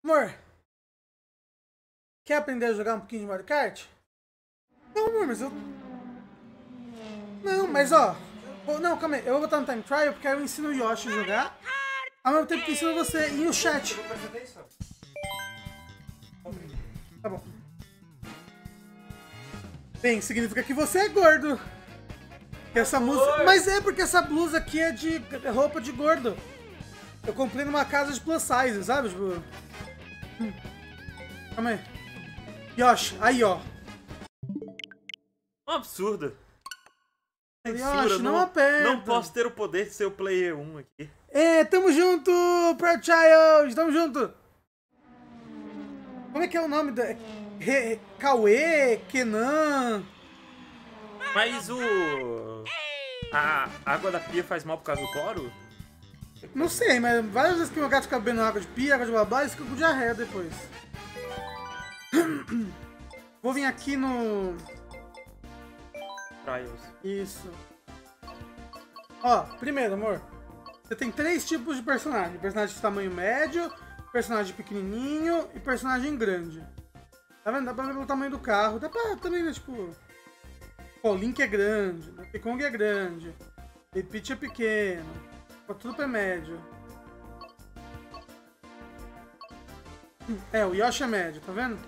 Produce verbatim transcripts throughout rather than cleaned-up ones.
Amor, quer aprender a jogar um pouquinho de Mario Kart? Não, amor, mas eu... Não, mas ó... Não, calma aí, eu vou botar no Time Trial porque aí eu ensino o Yoshi a jogar ao mesmo tempo que ensino você e o chat. Tá bom. Bem, significa que você é gordo. Que essa música... Mas é porque essa blusa aqui é de roupa de gordo. Eu comprei numa casa de plus size, sabe? Tipo... Hum. Calma aí. Yoshi, aí ó. Um absurdo. Yoshi, não, não aperta. Não posso ter o poder de ser o player um aqui. É, tamo junto, Proud Child, tamo junto. Como é que é o nome da... Re... Cauê, Kenan... Mas o... A água da pia faz mal por causa do cloro? Não sei, mas várias vezes que meu gato fica bebendo água de pia, água de babá, ele fica com diarreia depois. Vou vir aqui no... Trials. Isso. Ó, primeiro, amor. Você tem três tipos de personagem. Personagem de tamanho médio, personagem pequenininho e personagem grande. Tá vendo? Dá pra ver pelo tamanho do carro. Dá pra também, né, tipo... Pô, o Link é grande, o Donkey Kong é grande, o Peach é pequeno, o tudo é médio. É, o Yoshi é médio, tá vendo?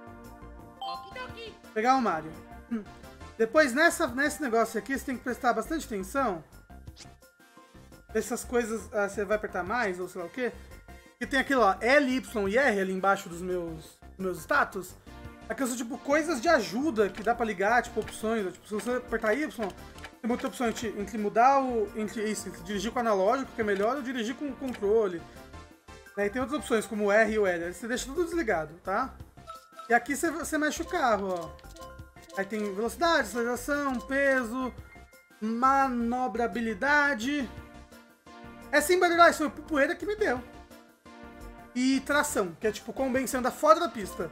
Vou pegar o Mario. Depois, nessa, nesse negócio aqui, você tem que prestar bastante atenção. Essas coisas, ah, você vai apertar mais, ou sei lá o quê. Que tem aquilo, ó, L, Y e R ali embaixo dos meus, dos meus status. Aqui são, tipo, coisas de ajuda que dá pra ligar, tipo, opções. Tipo, se você apertar Y, tem muita opção entre, entre mudar o... Entre isso, entre dirigir com o analógico, que é melhor, ou dirigir com o controle. Né? E tem outras opções, como o R e o L. Aí você deixa tudo desligado, tá? E aqui você, você mexe o carro, ó. Aí tem velocidade, aceleração, peso, manobrabilidade. Essa embadilhagem foi o Pupoeira que me deu. E tração, que é tipo quão bem você anda fora da pista.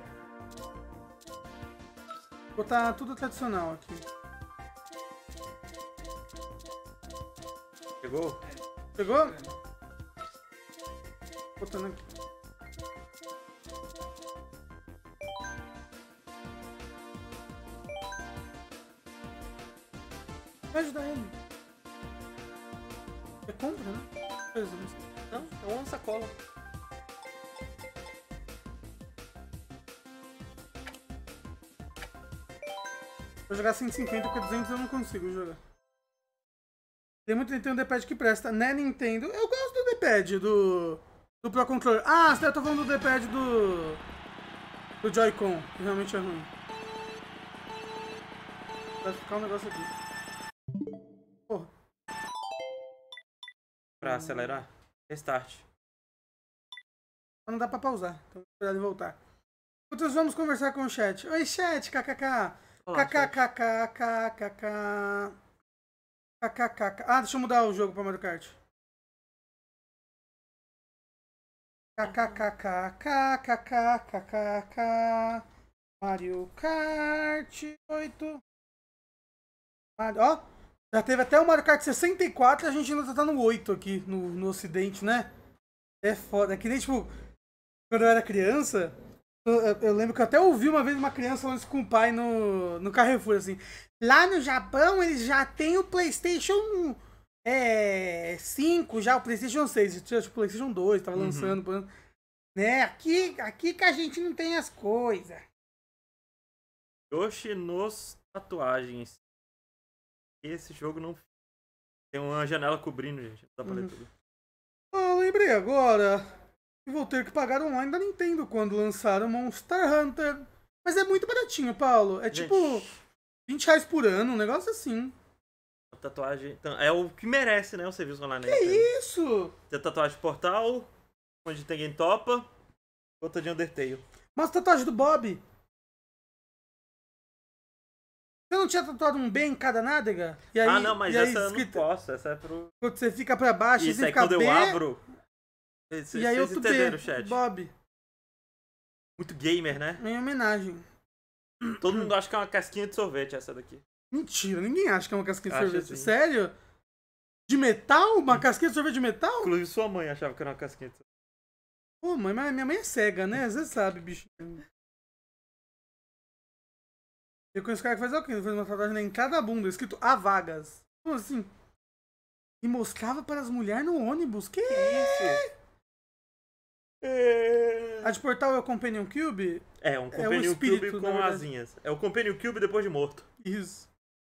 Vou botar tudo tradicional aqui. Pegou? Pegou? Botando aqui. Vai ajudar ele. É compra, né? Não, é uma sacola. Vou jogar cento e cinquenta porque duzentos eu não consigo jogar. Tem muito Nintendo D-Pad que presta, né, Nintendo? Eu gosto do D-Pad do, do Pro Controller. Ah, você tá falando do D-Pad do, do Joy-Con, que realmente é ruim. Vai ficar um negócio aqui. Porra. Pra acelerar? Restart. Não dá pra pausar, então cuidado em voltar. Enquanto vamos conversar com o chat. Oi, chat, kkk. Kkkkkkk. Kkk. Ah, deixa eu mudar o jogo pra Mario Kart. Kkkkkkkkk. Mario Kart oito. Ó, já teve até o Mario Kart sessenta e quatro e a gente ainda tá no oito aqui, no, no ocidente, né? É foda. É que nem, tipo, quando eu era criança... Eu, eu lembro que eu até ouvi uma vez uma criança falando isso com o pai no, no Carrefour, assim. Lá no Japão, eles já tem o PlayStation é, cinco, já o PlayStation seis. Tinha o PlayStation dois, tava lançando. Uhum. Né? Aqui, aqui que a gente não tem as coisas. Yoshi nos tatuagens. Esse jogo não... Tem uma janela cobrindo, gente. Não dá pra ler tudo. Ah, lembrei agora... Vou ter que pagar online da Nintendo quando lançaram Monster Hunter. Mas é muito baratinho, Paulo. É tipo vinte reais por ano, um negócio assim. A tatuagem... É o que merece, né? O serviço online. Que isso? Tem a tatuagem de Portal, onde tem Game Topa, outra de Undertale. Mas a tatuagem do Bob? Você não tinha tatuado um B em cada nádega? E aí, ah, não, mas essa eu escrita... não posso. Essa é pro... Quando você fica pra baixo Isso, e aí fica quando B... eu abro... Vocês, e aí vocês outro entenderam, B, chat? Bob. Muito gamer, né? Em homenagem. Todo mundo acha que é uma casquinha de sorvete essa daqui. Mentira, ninguém acha que é uma casquinha de Acha sorvete. sim. Sério? De metal? Uma casquinha de sorvete de metal? Inclusive sua mãe achava que era uma casquinha de sorvete. Pô, mãe, mas minha mãe é cega, né? Você sabe, bicho. Eu conheço o cara que faz o quê? Ele fez uma tatuagem na entrada da bunda, escrito há vagas. Como assim? E mostrava para as mulheres no ônibus. Que, que isso? É... A de portal é o Companion Cube? É, um Companion é espírito, Cube com asinhas. É o Companion Cube depois de morto. Isso.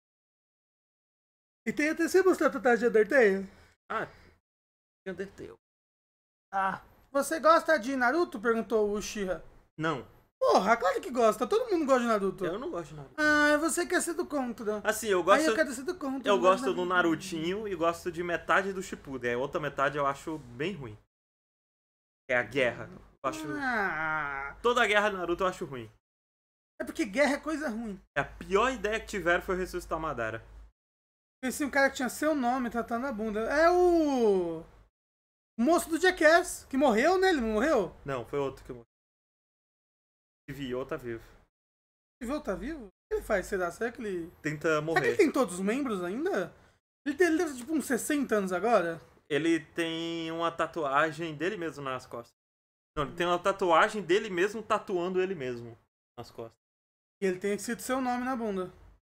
E tem até... Você mostrou a tatuagem de Undertale? Ah, Undertale. Ah. Você gosta de Naruto? Perguntou o Shira. Não. Porra, claro que gosta. Todo mundo gosta de Naruto. Eu não gosto de Naruto. Ah, você quer ser do contra. Assim, eu gosto... Aí eu quero ser do contra. Eu gosto do Narutinho e gosto de metade do Shippuden. A outra metade eu acho bem ruim. É a guerra. Eu acho... Ah. Toda a guerra do Naruto eu acho ruim. É porque guerra é coisa ruim. A pior ideia que tiveram foi ressuscitar o Madara. Conheci um cara que tinha seu nome tatuado na bunda. É o... O moço do Jackass, que morreu, né? Ele não morreu? Não, foi outro que morreu. Viu, tá vivo. Viu, tá vivo? O que ele faz? Será? Será que ele... Tenta morrer. Será que ele tem todos os membros ainda? Ele, tem, ele deve ter tipo uns sessenta anos agora? Ele tem uma tatuagem dele mesmo nas costas. Não, ele tem uma tatuagem dele mesmo tatuando ele mesmo nas costas. E ele tem escrito seu nome na bunda.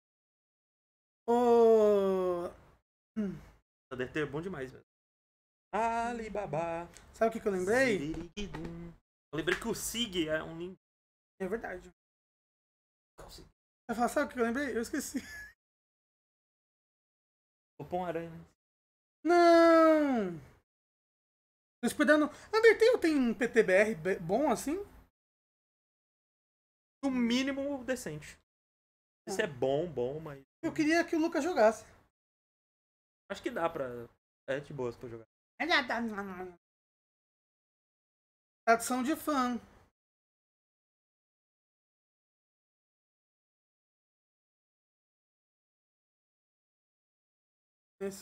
O... Hum. Deve ter bom demais mesmo. Alibaba. Sabe o que, que eu lembrei? Eu lembrei que o Sig é um ninja. É verdade. Eu falo, sabe o que eu lembrei? Eu esqueci. O Pão Aranha. Não! Tô esperando. Undertale tem um P T B R bom assim? No mínimo decente. Isso é bom, bom, mas. Eu queria que o Lucas jogasse. Acho que dá pra. É de boas pra jogar. Tradução de fã. Esse...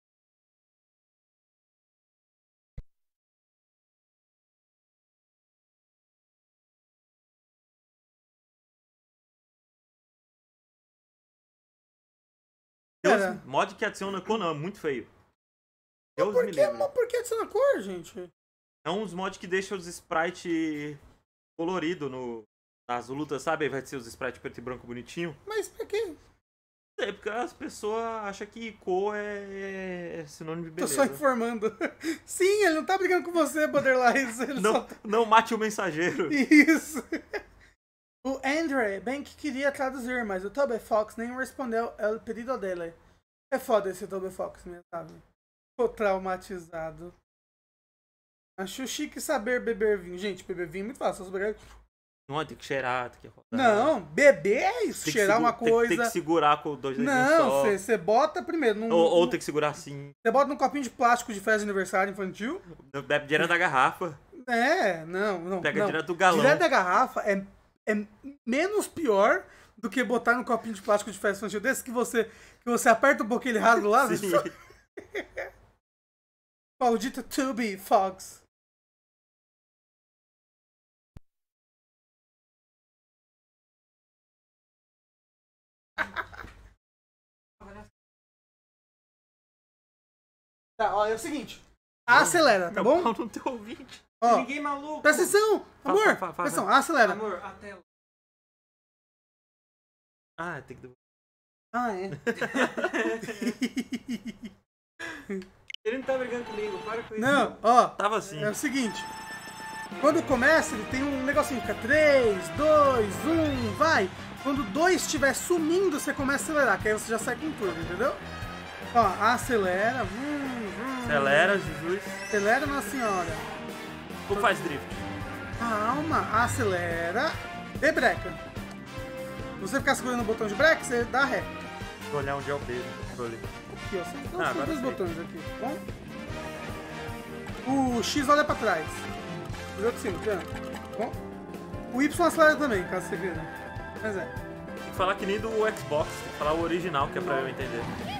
Deus, mod que adiciona cor não, é muito feio. Deus por, que, mas por que adiciona cor, gente? É uns mods que deixam os sprites colorido no, nas lutas, sabe? Aí vai ser os sprites preto e branco bonitinho. Mas pra quê? É porque as pessoas acham que cor é, é sinônimo de beleza. Tô só informando. Sim, ele não tá brigando com você, Borderlands. Ele não, só... não mate o mensageiro. Isso. O Andre bem que queria traduzir, mas o Toby Fox nem respondeu ao pedido dele. É foda esse Toby Fox mesmo, sabe? Tô traumatizado. Acho chique saber beber vinho. Gente, beber vinho é muito fácil. Beber... Não, tem que cheirar, tem que rodar. Não, beber é isso. Tem cheirar uma coisa. Tem, tem que segurar com dois dedinhos Não, só. você bota primeiro. Num, ou, ou num... tem que segurar assim. Você bota num copinho de plástico de festa de aniversário infantil. Bebe direto da garrafa. É, não, não. Pega não. direto do galão. Direto da garrafa é, é menos pior do que botar num copinho de plástico de festa infantil desse que você, que você aperta um pouquinho ele rasga do lado. Sim. Maldito Toby Fox. Tá, ó, é o seguinte. Acelera, tá Meu bom? pau não tem ouvinte. Ó, Ninguém maluco. presta atenção, amor. Fa- fa- fa- Presta atenção, acelera. Amor, a tela. Ah, tem que... Ah, é. Ele não tá brigando comigo, para com isso. Não, ó. Tava assim. É o seguinte. Quando começa, ele tem um negocinho. Fica três, dois, um, vai. Quando dois estiver sumindo, você começa a acelerar. Que aí você já sai com tudo, entendeu? Ó, acelera. Vum, vum. Acelera, Jesus. Acelera, Nossa Senhora. Ou faz drift. Calma, acelera. E breca. Se você ficar segurando o botão de breca, você dá ré. Vou olhar onde é o B do controle. Aqui, ó. São Ah, são agora dois sei. botões aqui, tá bom? O X olha pra trás. O outro sim, tá bom? O Y acelera também, caso você queira. Mas é. Tem que falar que nem do Xbox. Tem que falar o original, que é pra eu entender.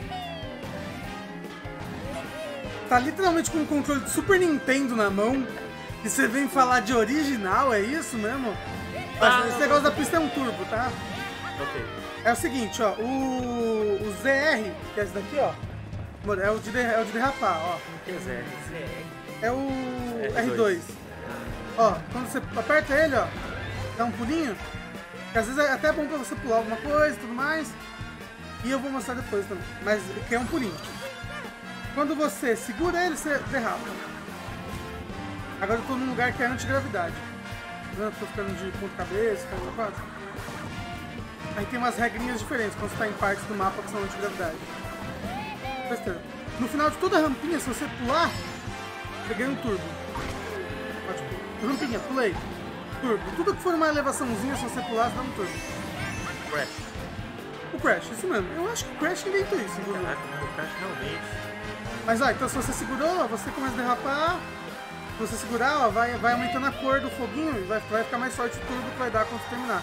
Tá literalmente com um controle de Super Nintendo na mão. E você vem falar de original, é isso mesmo? Ah, Esse negócio da pista é um turbo, tá? Ok. É o seguinte, ó. O, o Z R, que é esse daqui, ó. Mano, é o de, de- é o de derrapar, ó. Que é zero. É o R dois. R dois. Ó, quando você aperta ele, ó, dá um pulinho, que às vezes é até bom pra você pular alguma coisa e tudo mais. E eu vou mostrar depois também, mas que é um pulinho. Quando você segura ele, você derrapa. Agora eu tô num lugar que é antigravidade. Tá vendo? Eu tô ficando de ponta cabeça, ficando na quase. Aí tem umas regrinhas diferentes quando você tá em partes do mapa que são antigravidade. Prestando. No final de toda a rampinha, se você pular, você ganha um turbo. Pode pular. Rampinha, pulei. Turbo. Tudo que for uma elevaçãozinha, se você pular, você dá um turbo. Crash. O Crash, isso mesmo. Eu acho que o Crash inventou isso, inclusive. Caraca, o Crash realmente. Mas ó, então se você segurou, você começa a derrapar. Se você segurar, ó, vai, vai aumentando a cor do foguinho e vai, vai ficar mais forte o turbo que vai dar quando você terminar.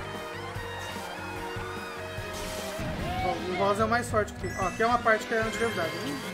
Ó, o rosa é o mais forte que tem. Ó, aqui é uma parte que é antigravidade.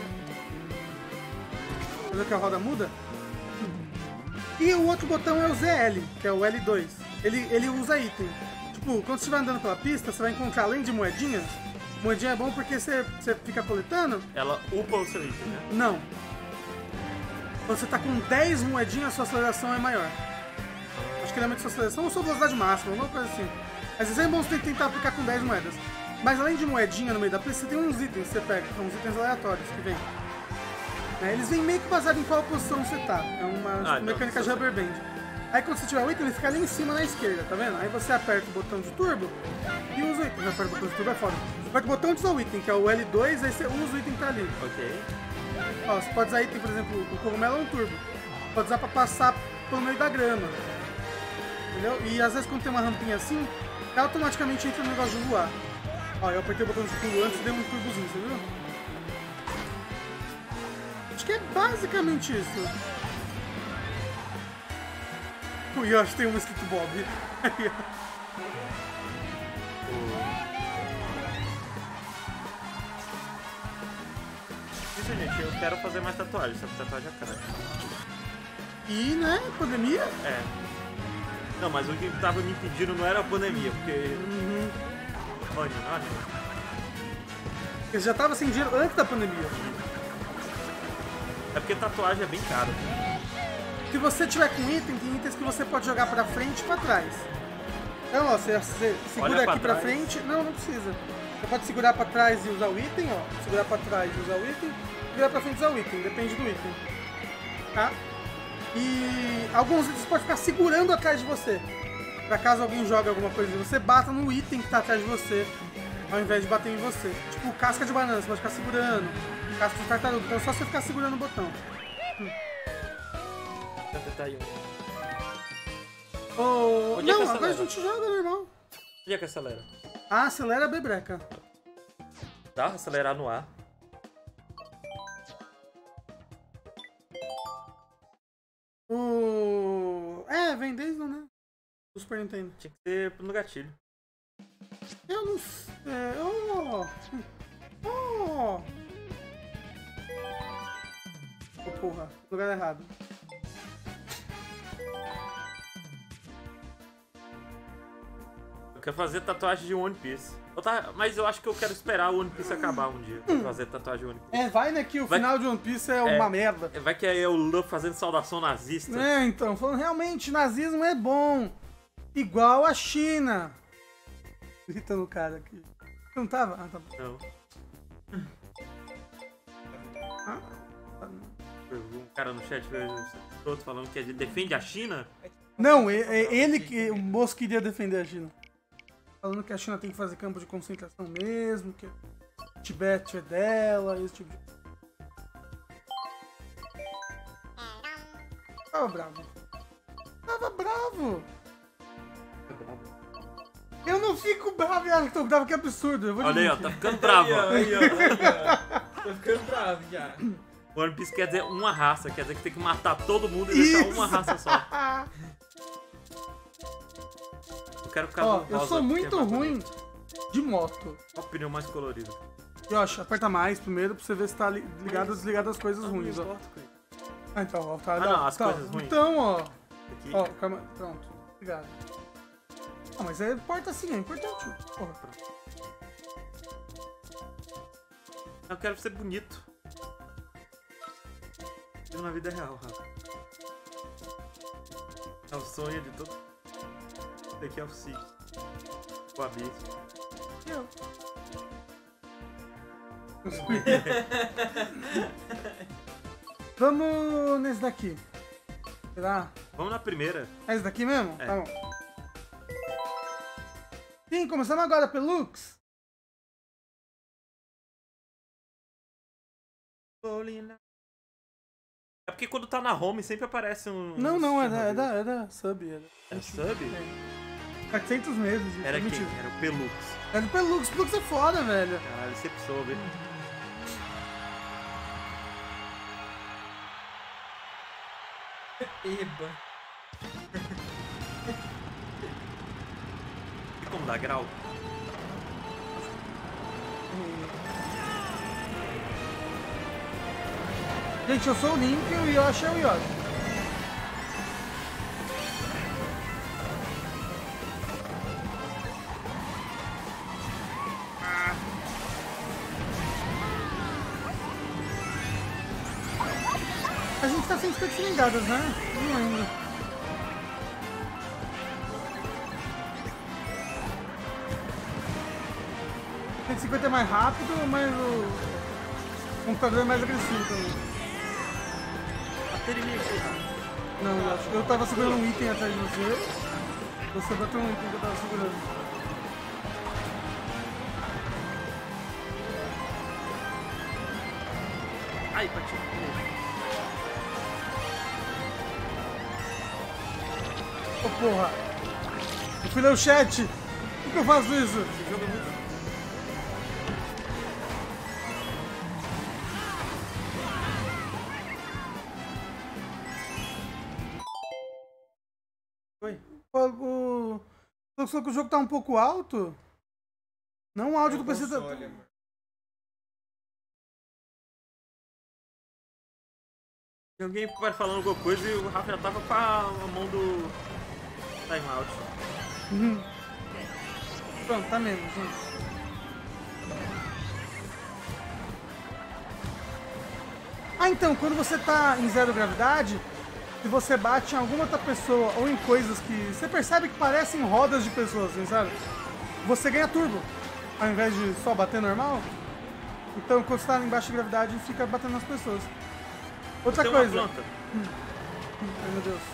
Entendeu que a roda muda? E o outro botão é o Z L, que é o L dois. Ele, ele usa item. Tipo, quando você estiver andando pela pista, você vai encontrar, além de moedinhas, moedinha é bom porque você, você fica coletando. Ela upa o seu item, né? Não. Quando você tá com dez moedinhas, sua aceleração é maior. Acho que ele aumenta sua aceleração ou sua velocidade máxima, alguma coisa assim. Mas é bom você tentar aplicar com dez moedas. Mas além de moedinha no meio da pista, você tem uns itens que você pega, que são uns itens aleatórios que vem. É, eles vêm meio que baseado em qual posição você tá. É uma Ah, tipo, mecânica de rubber band. Aí quando você tiver o item, ele fica ali em cima na esquerda, tá vendo? Aí você aperta o botão de turbo e usa o item. Você aperta o botão de turbo, é foda. Você aperta o botão de usar o item, que é o L dois, aí você usa o item que tá ali. Ok. Ó, você pode usar item, por exemplo, o cogumelo é um turbo. Pode usar pra passar pelo meio da grama. Entendeu? E às vezes quando tem uma rampinha assim, automaticamente entra no negócio de voar. Ó, eu apertei o botão de pulo antes e dei um turbozinho, você viu? Acho que é basicamente isso. O Yoshi tem um escrito Bob. Isso, gente, eu quero fazer mais tatuagem, só que tatuagem é cara. E, né, pandemia? É. Não, mas o que tava me impedindo não era a pandemia, porque... Uhum. Olha, olha. Eu já tava sem dinheiro antes da pandemia. É porque tatuagem é bem caro. Se você tiver com item, tem itens que você pode jogar pra frente e pra trás. Então, ó, você, você segura Olha pra aqui pra trás. frente. Não, não precisa. Você pode segurar pra trás e usar o item, ó. Segurar pra trás e usar o item. Segurar pra frente e usar o item. Depende do item. Tá? E alguns itens você pode ficar segurando atrás de você. Pra caso alguém jogue alguma coisa, você bata no item que tá atrás de você, ao invés de bater em você. Tipo, casca de banana, você pode ficar segurando. Casca de tartaruga. Então é só você ficar segurando o botão. Hum. Tá aí. Oh, Onde é que não, agora a acelera? gente joga normal. Onde é que acelera? Ah, acelera a bebreca. Dá pra acelerar no ar. O... É, vem desde, né? Do Super Nintendo. Tinha que ser no gatilho. Eu não sei. É, oh. Oh. Oh, porra. Lugar errado. Eu quero fazer tatuagem de One Piece. Eu tá- Mas eu acho que eu quero esperar o One Piece acabar um dia pra fazer tatuagem de One Piece. É, vai, né, que o Vai- final de One Piece é uma É. merda. Vai que aí é o Luffy fazendo saudação nazista. É, então, falando realmente, nazismo é bom. Igual a China. Gritando o cara aqui. Você não tava? Ah, tá bom. Não. Ah, Um cara no chat veio outro falando que ele defende a China. não, é, é ele que. O moço queria defender a China. Falando que a China tem que fazer campo de concentração mesmo, que o Tibete é dela, esse tipo de coisa. Tava bravo. Tava bravo. Eu não fico bravo e acho que tô bravo, que absurdo. Eu vou Olha aí, ó, desmentir. tá ficando bravo. ó. Aí, ó, aí, ó. Tô ficando bravo já. One Piece quer dizer uma raça, quer dizer que tem que matar todo mundo e deixar Isso. uma raça só. Eu quero ficar Ó, no eu rosa, sou porque muito é mais ruim bonito. de moto. Qual o pneu mais colorido? Yoshi, aperta mais primeiro pra você ver se tá li- ligado ou desligado as coisas Não, ruins, não ó. importa com isso. Ah, então, ó, tá. Ah, dá- não, as tá. coisas ruins. Então, ó. Aqui. Ó, calma. Pronto. Obrigado. Ah, mas é importa sim, é importante. Porra. Eu quero ser bonito. Eu na vida real, Rafa. É o sonho de todo. Esse aqui é o Cid. O abismo. Eu. Vamos nesse daqui. Será? Vamos na primeira. É esse daqui mesmo? É. Tá bom. Sim, começamos agora, Pelux. É porque quando tá na home sempre aparece um. Não, não, é um da, é da, é da Sub. É, da... É sub? É. quatrocentos meses. gente, Era é quem? mentira. Era o Pelux. É do Pelux. Pelux é foda, velho. Caralho, sempre soube. Eba. Como dá grau? Gente, eu sou o Link e o Yoshi é o Yoshi. A gente tá sem espécies ligadas, né? Não lembro. cento e cinquenta é mais rápido, mas o computador é mais agressivo também. Bateria aqui. Não, eu acho que eu tava segurando um item atrás de você. Você bateu um item que eu tava segurando. Ai, bati. Ô oh, porra! Eu fui ler o chat! Por que eu faço isso? Esse jogo é muito. Oi. O, o, o, só que o jogo tá um pouco alto. Não o áudio do P C tá. E alguém vai falando alguma coisa e o Rafa já tava com a, a mão do timeout. Uhum. Pronto, tá mesmo, gente. Ah, então, quando você tá em zero gravidade, se você bate em alguma outra pessoa ou em coisas que você percebe que parecem rodas de pessoas, assim, sabe? Você ganha turbo, ao invés de só bater normal. Então, quando você tá embaixo de gravidade, fica batendo nas pessoas. Outra Tem coisa. uma planta. Hum. Ai, meu Deus.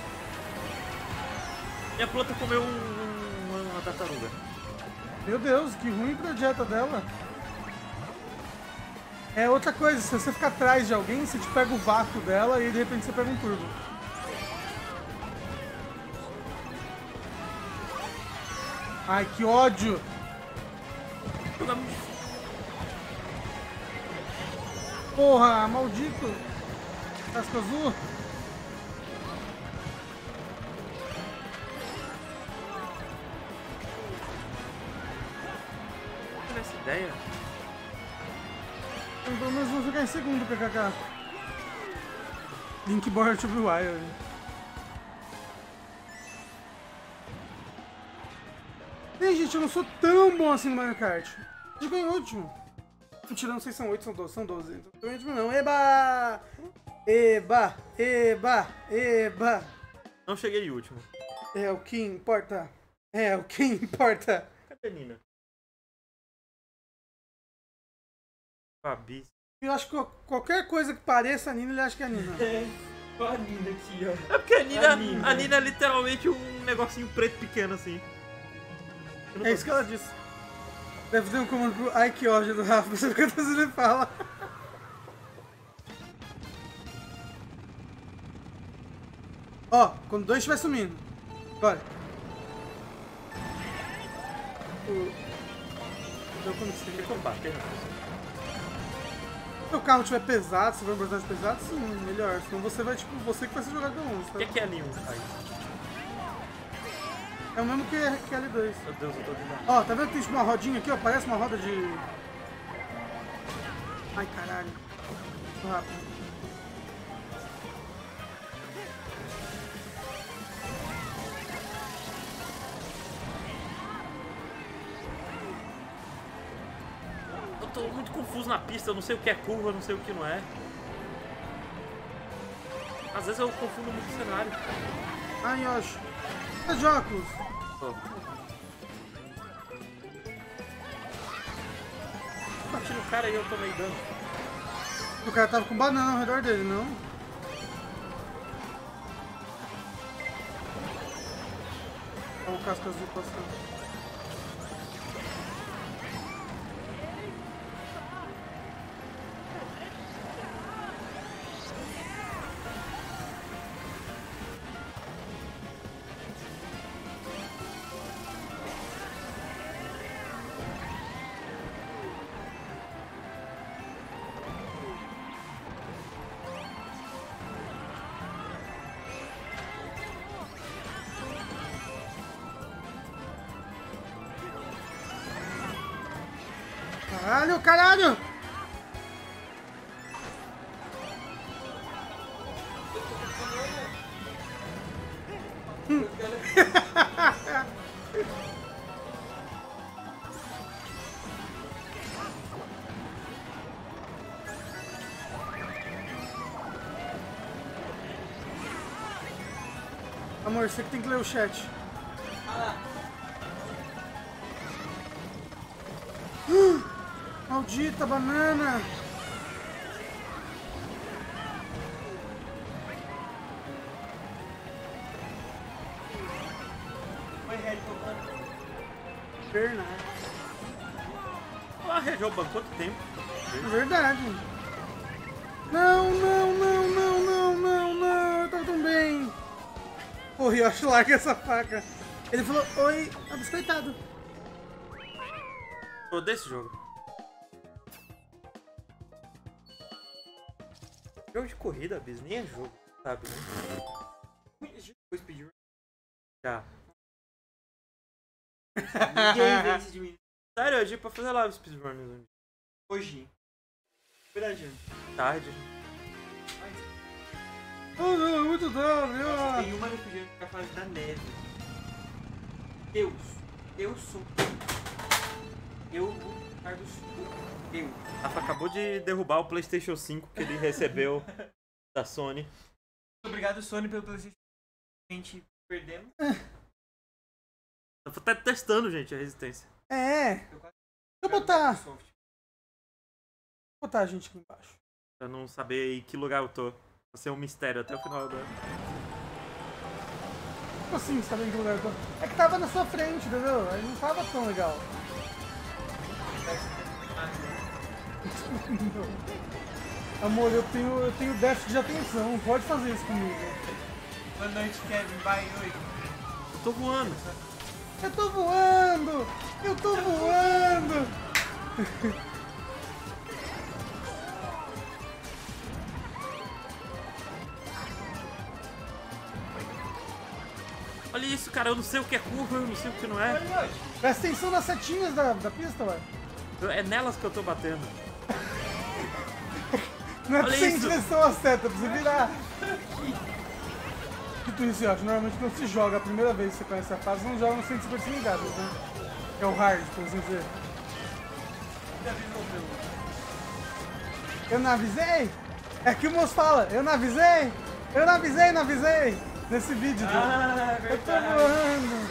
Minha planta comeu um, um, uma tartaruga. Meu Deus, que ruim pra dieta dela. É outra coisa, se você ficar atrás de alguém, você te pega o vácuo dela e de repente você pega um turbo. Ai, que ódio! Porra, maldito! Casca azul! Não essa ideia? Eu, pelo menos vou ficar em segundo, P K K. Link Border to Wire. Ei, gente, eu não sou tão bom assim no Mario Kart. Eu ganhei o último. Mentira, não sei se são oito, são doze. São doze. Então, não último não. Eba! Eba! Eba! Eba! Não cheguei último. É o que importa. É o que importa. Cadê a Nina? Fabi. Eu acho que qualquer coisa que pareça a Nina, ele acha que é a Nina. É, olha a Nina aqui, ó. É porque a Nina, A Nina. a Nina é literalmente um negocinho preto pequeno assim. Eu não É isso que ela disse. Deve ter um comando pro ai que ódio do Rafa, pra saber quantas ele fala. Ó, quando dois estiver sumindo. Bora. O... Deu quando você Tem que combater, né? Se o carro estiver pesado, se for um personagem pesado, sim, melhor. Senão você vai, tipo, você que vai ser jogado pelo mundo. O que é que é ali um? Aí. É o mesmo que, que L dois. Meu Deus, eu tô de Ó, tá vendo que tem tipo uma rodinha aqui, ó? Parece uma roda de... Ai, caralho. Tô rápido. Eu tô muito confuso na pista, eu não sei o que é curva, eu não sei o que não é. Às vezes eu confundo muito o cenário. Ai, Yoshi. Tá de óculos. Tô. Bati no cara e eu tomei dano. O cara tava com banana ao redor dele, não? Olha o casco azul passando. Caralho, caralho! Hum. Amor, você que tem que ler o chat. Maldita banana! Foi Red roubando. Bernardo. Ah, Red roubando quanto tempo? Verdade. Não, não, não, não, não, não, não. Eu tava tão bem. Ô, Yoshi, larga essa faca. Ele falou, oi, abiscoitado. Eu odeio esse jogo. Jogo de corrida, Bis, nem é jogo, sabe, né? Foi speedrun. Já. Ninguém vence de mim. Sério, hoje pra fazer live speedrunners. Hoje. Verdade. Tarde. Oh, não, muito dano, Nossa, meu. tem uma no speedrun que é a fase da neve. Deus. Eu sou. Eu, o Carlos, eu. Rafa acabou de derrubar o PlayStation cinco que ele recebeu da Sony. Muito obrigado, Sony, pelo PlayStation. A gente perdemos. Eu tô até testando, gente, a resistência. É. Eu quase- Deixa eu botar. Vou Microsoft. botar a gente aqui embaixo. Pra não saber em que lugar eu tô. Vai ser um mistério até o final da... Como assim, você tá vendo que lugar eu tô? É que tava na sua frente, entendeu? Aí não tava tão legal. Amor, eu tenho, eu tenho déficit de atenção, não pode fazer isso comigo. Boa noite, Kevin. Vai, oi. Eu tô voando. Eu tô voando! Eu tô voando! Olha isso, cara, eu não sei o que é curva, eu não sei o que não é. Presta atenção nas setinhas da, da pista, ué. É nelas que eu tô batendo. Não é pra Olha você em isso. direção à seta, é pra você virar. Dito isso, eu acho, normalmente quando se joga a primeira vez que você conhece a fase, não joga no cento e cinquenta ligados, né? É o hard, por assim dizer. Eu não avisei? É que o moço fala, eu não avisei? Eu não avisei, não avisei! Nesse vídeo, do... Ah, eu tô verdade. voando!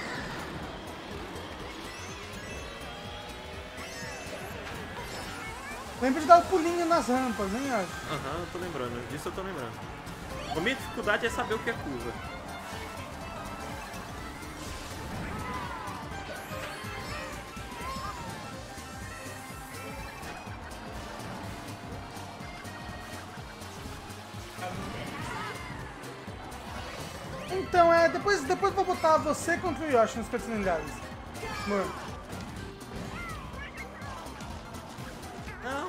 Lembra de dar o pulinho nas rampas, hein, Yoshi? Aham, eu tô lembrando, disso eu tô lembrando. A minha dificuldade é saber o que é curva. Então, é, depois, depois eu vou botar você contra o Yoshi nos personalidades. Mano. Não.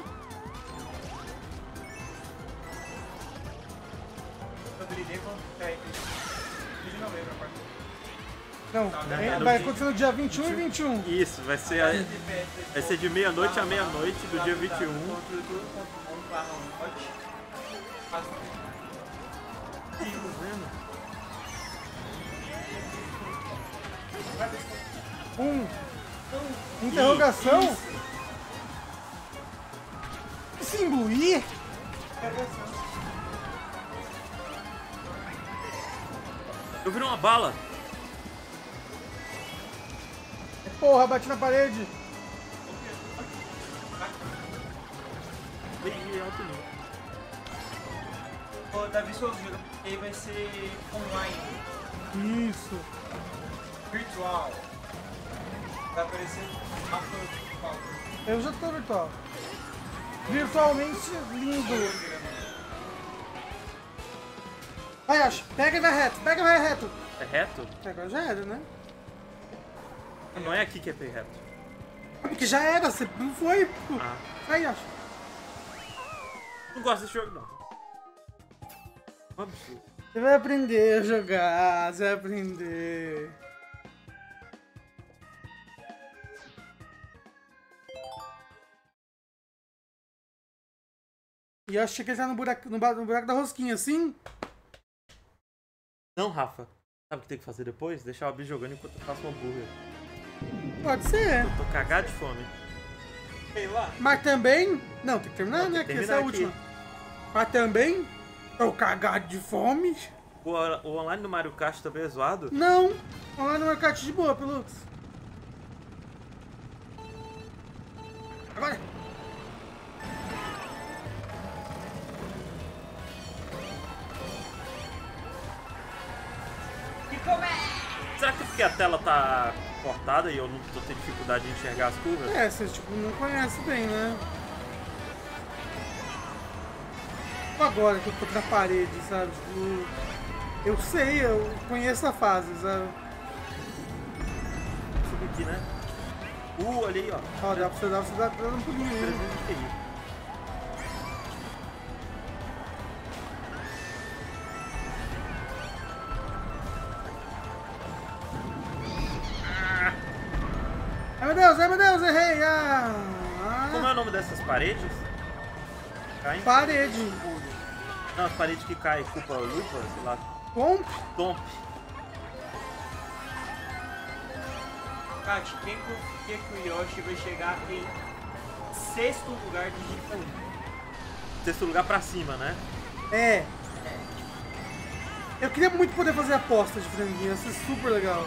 Eu brilhei com o de novembro, a parte. Não, Não, é, é no vai dia- acontecer no dia vinte e um e vinte e um. Isso, vai ser, a- vai ser de meia-noite a meia-noite do dia vinte e um. Contra o YouTube, contra o barra um pote. Faço Um. Interrogação? Que símbolo I? Eu virei uma bala. Porra, bati na parede. Bem alto nível. Ô, Davi Souza, jogo aí vai ser online. Isso. Virtual. Vai aparecer a foto. Eu já tô virtual. Virtualmente lindo. Vai, Yoshi, pega e vai reto, pega e vai reto. É reto? Agora já era, né? Não é aqui que é pé reto. Porque já era, você não foi. Ah. Vai, Yoshi. Não gosto desse jogo, não. Um absurdo. Você vai aprender a jogar, você vai aprender. E eu achei que ele tá no buraco, no, ba- no buraco da rosquinha, assim. Não, Rafa. Sabe o que tem que fazer depois? Deixar o Abi jogando enquanto eu faço um hambúrguer. Pode ser. Eu tô cagado de fome. Sei lá. Mas também... Não, tem que terminar, Não, né? tem que Que essa é a terminar última. Mas também... Tô cagado de fome. O, o online do Mario Kart também é zoado? Não. Vamos lá no mercado de boa, Pelux. Agora. E como é? Será que é porque a tela tá cortada e eu não tô tendo dificuldade de enxergar as curvas? É, você tipo, não conhece bem, né? Tipo agora que eu tô na parede, sabe? Tipo, eu sei, eu conheço a fase, sabe? Subir aqui, né? Uh, olha aí, ó. Ó, dá pra você dar, você dá dando um pulinho aí. trezentos de Q I. Ai meu Deus, ai meu Deus, errei! Ah, Como é o nome dessas paredes? Caem? parede. Não, as paredes que caem, culpa lupa, sei lá. Pomp? Tomp. Kat, quem confia que o Yoshi vai chegar em sexto lugar de G um? Sexto lugar pra cima, né? É. Eu queria muito poder fazer aposta de franguinho, ia ser super legal.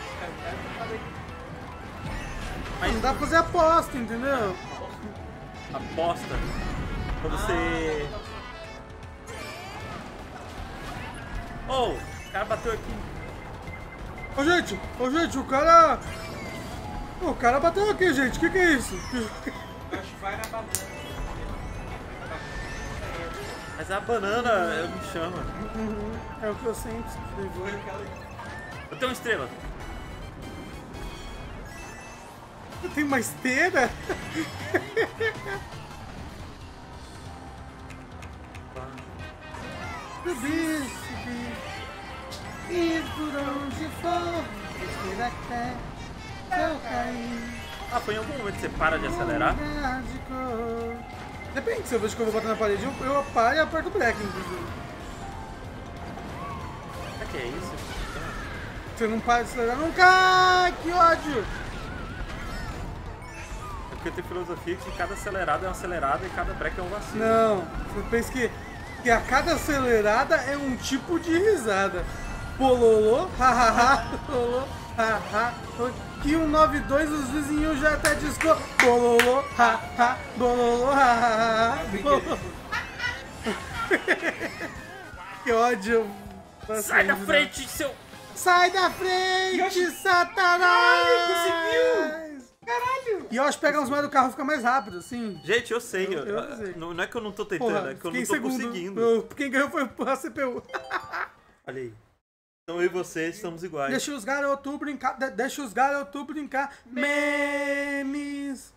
Mas não dá pra fazer aposta, entendeu? Aposta. Pra você... Oh, o cara bateu aqui. Ô gente, ô gente, o cara... O cara bateu aqui, gente, o que que é isso? Yoshi vai na banana. Mas a banana eu me chama. Uhum, é o que eu sempre Foi escrevo. aquela... Eu tenho uma estrela. Eu tenho uma esteira? Subir, subir. E por onde for, esteira até eu cair. Ah, foi em algum momento que você para de acelerar? Lugar de cor. Depende, se eu vejo que eu vou bater na parede, eu, eu paro e aperto o break, inclusive. O que é isso? Você não para de acelerar, não cai! Que ódio! É porque tem filosofia que cada acelerada é uma acelerada e cada break é um vacilo. Não, você pensa que, que a cada acelerada é um tipo de risada. Pololô, hahaha, pololô, haha. Que um nove dois os vizinhos já até discou. Bololô, haha, bololô, haha. Que ódio. Sai da frente, seu... Sai da frente, Yoshi. Satanás! Caralho, conseguiu! Caralho! Yoshi pega uns meios do carro e fica mais rápido, assim. Gente, eu sei. Eu- Eu, eu sei. Não, não é que eu não tô tentando, Porra, é que eu fiquei não tô em segundo. conseguindo. Eu- Quem ganhou foi a C P U. Olha aí. Então eu e você estamos iguais. Deixa os garotos brincar, de- deixa os garotos brincar. Memes.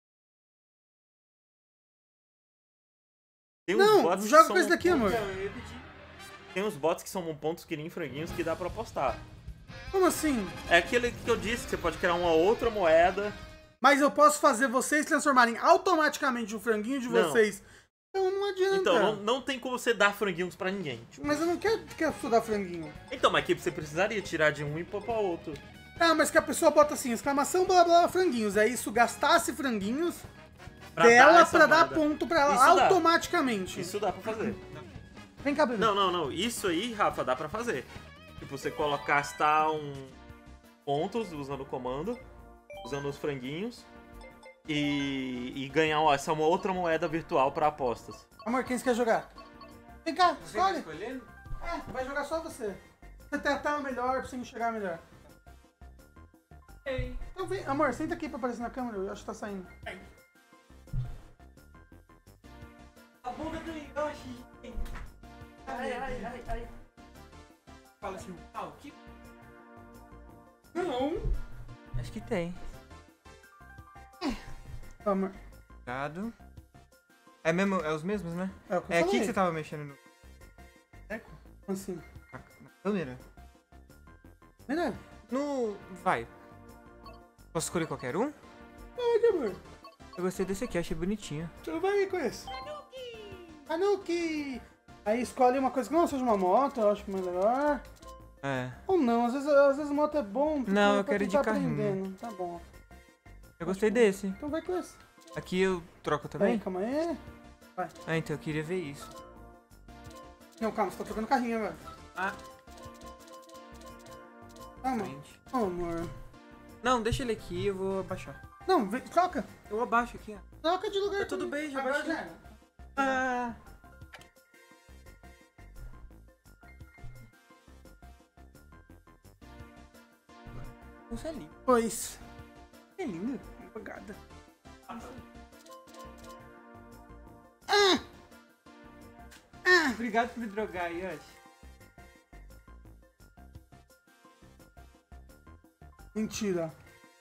Tem uns Não, bots que joga são com esse daqui, amor. Então, eu ia pedir. Tem uns bots que são pontos que nem franguinhos que dá pra apostar. Como assim? É aquele que eu disse, que você pode criar uma outra moeda. Mas eu posso fazer vocês transformarem automaticamente o franguinho de Não. vocês. Então não adianta. Então, não, não tem como você dar franguinhos pra ninguém. Tipo, Mas eu não quero que a pessoa dá franguinho. então, mas aqui você precisaria tirar de um e pôr pra outro. Ah, mas que a pessoa bota assim, exclamação, blá blá, blá franguinhos. Aí isso gastasse franguinhos Pra dar dela essa pra dar moeda. ponto pra ela Isso dá. automaticamente. Isso dá pra fazer. Vem cá, Bruno. Não, não, não. Isso aí, Rafa, dá pra fazer. tipo, você coloca, gastar um pontos usando o comando, usando os franguinhos, e, e ganhar ó, essa uma outra moeda virtual pra apostas. Amor, quem você quer jogar? Vem cá, Você vai escolhe. escolhendo? É, vai jogar só você. Você tentar o melhor pra você enxergar melhor. Ei. Então vem, amor, senta aqui pra aparecer na câmera, eu acho que tá saindo. A bunda do Yoshi. Ai, ai, ai, ai. Fala assim, ah, o que? Não. Acho que tem. Amor, Cuidado. É, mesmo, é os mesmos, né? é o que eu É aqui falei. que você tava mexendo no... Assim. na, na câmera? Melhor. No... Vai. Posso escolher qualquer um? Pode, amor. Eu gostei desse aqui, achei bonitinho. Então vai com esse. Hanuki! Aí escolhe uma coisa que não seja uma moto, eu acho que é melhor. É. Ou não, às vezes, às vezes moto é bom. porque Não, eu pra quero ir quem tá de carrinho. aprendendo. Tá bom. Eu gostei desse. Então vai com esse. Aqui eu troco Aí, também? calma aí. Ah, então eu queria ver isso. Não, calma, você tá trocando carrinho, velho. Ah, Calma. frente. Oh, amor. Não, deixa ele aqui, eu vou abaixar. Não, vem, troca. Eu abaixo aqui, ó. Troca de lugar. Tá tudo comigo. bem, já Agora baixei. já era. Ah. Você é lindo. Pois. É lindo. Apagada. Obrigado por me drogar, Yoshi. Mentira.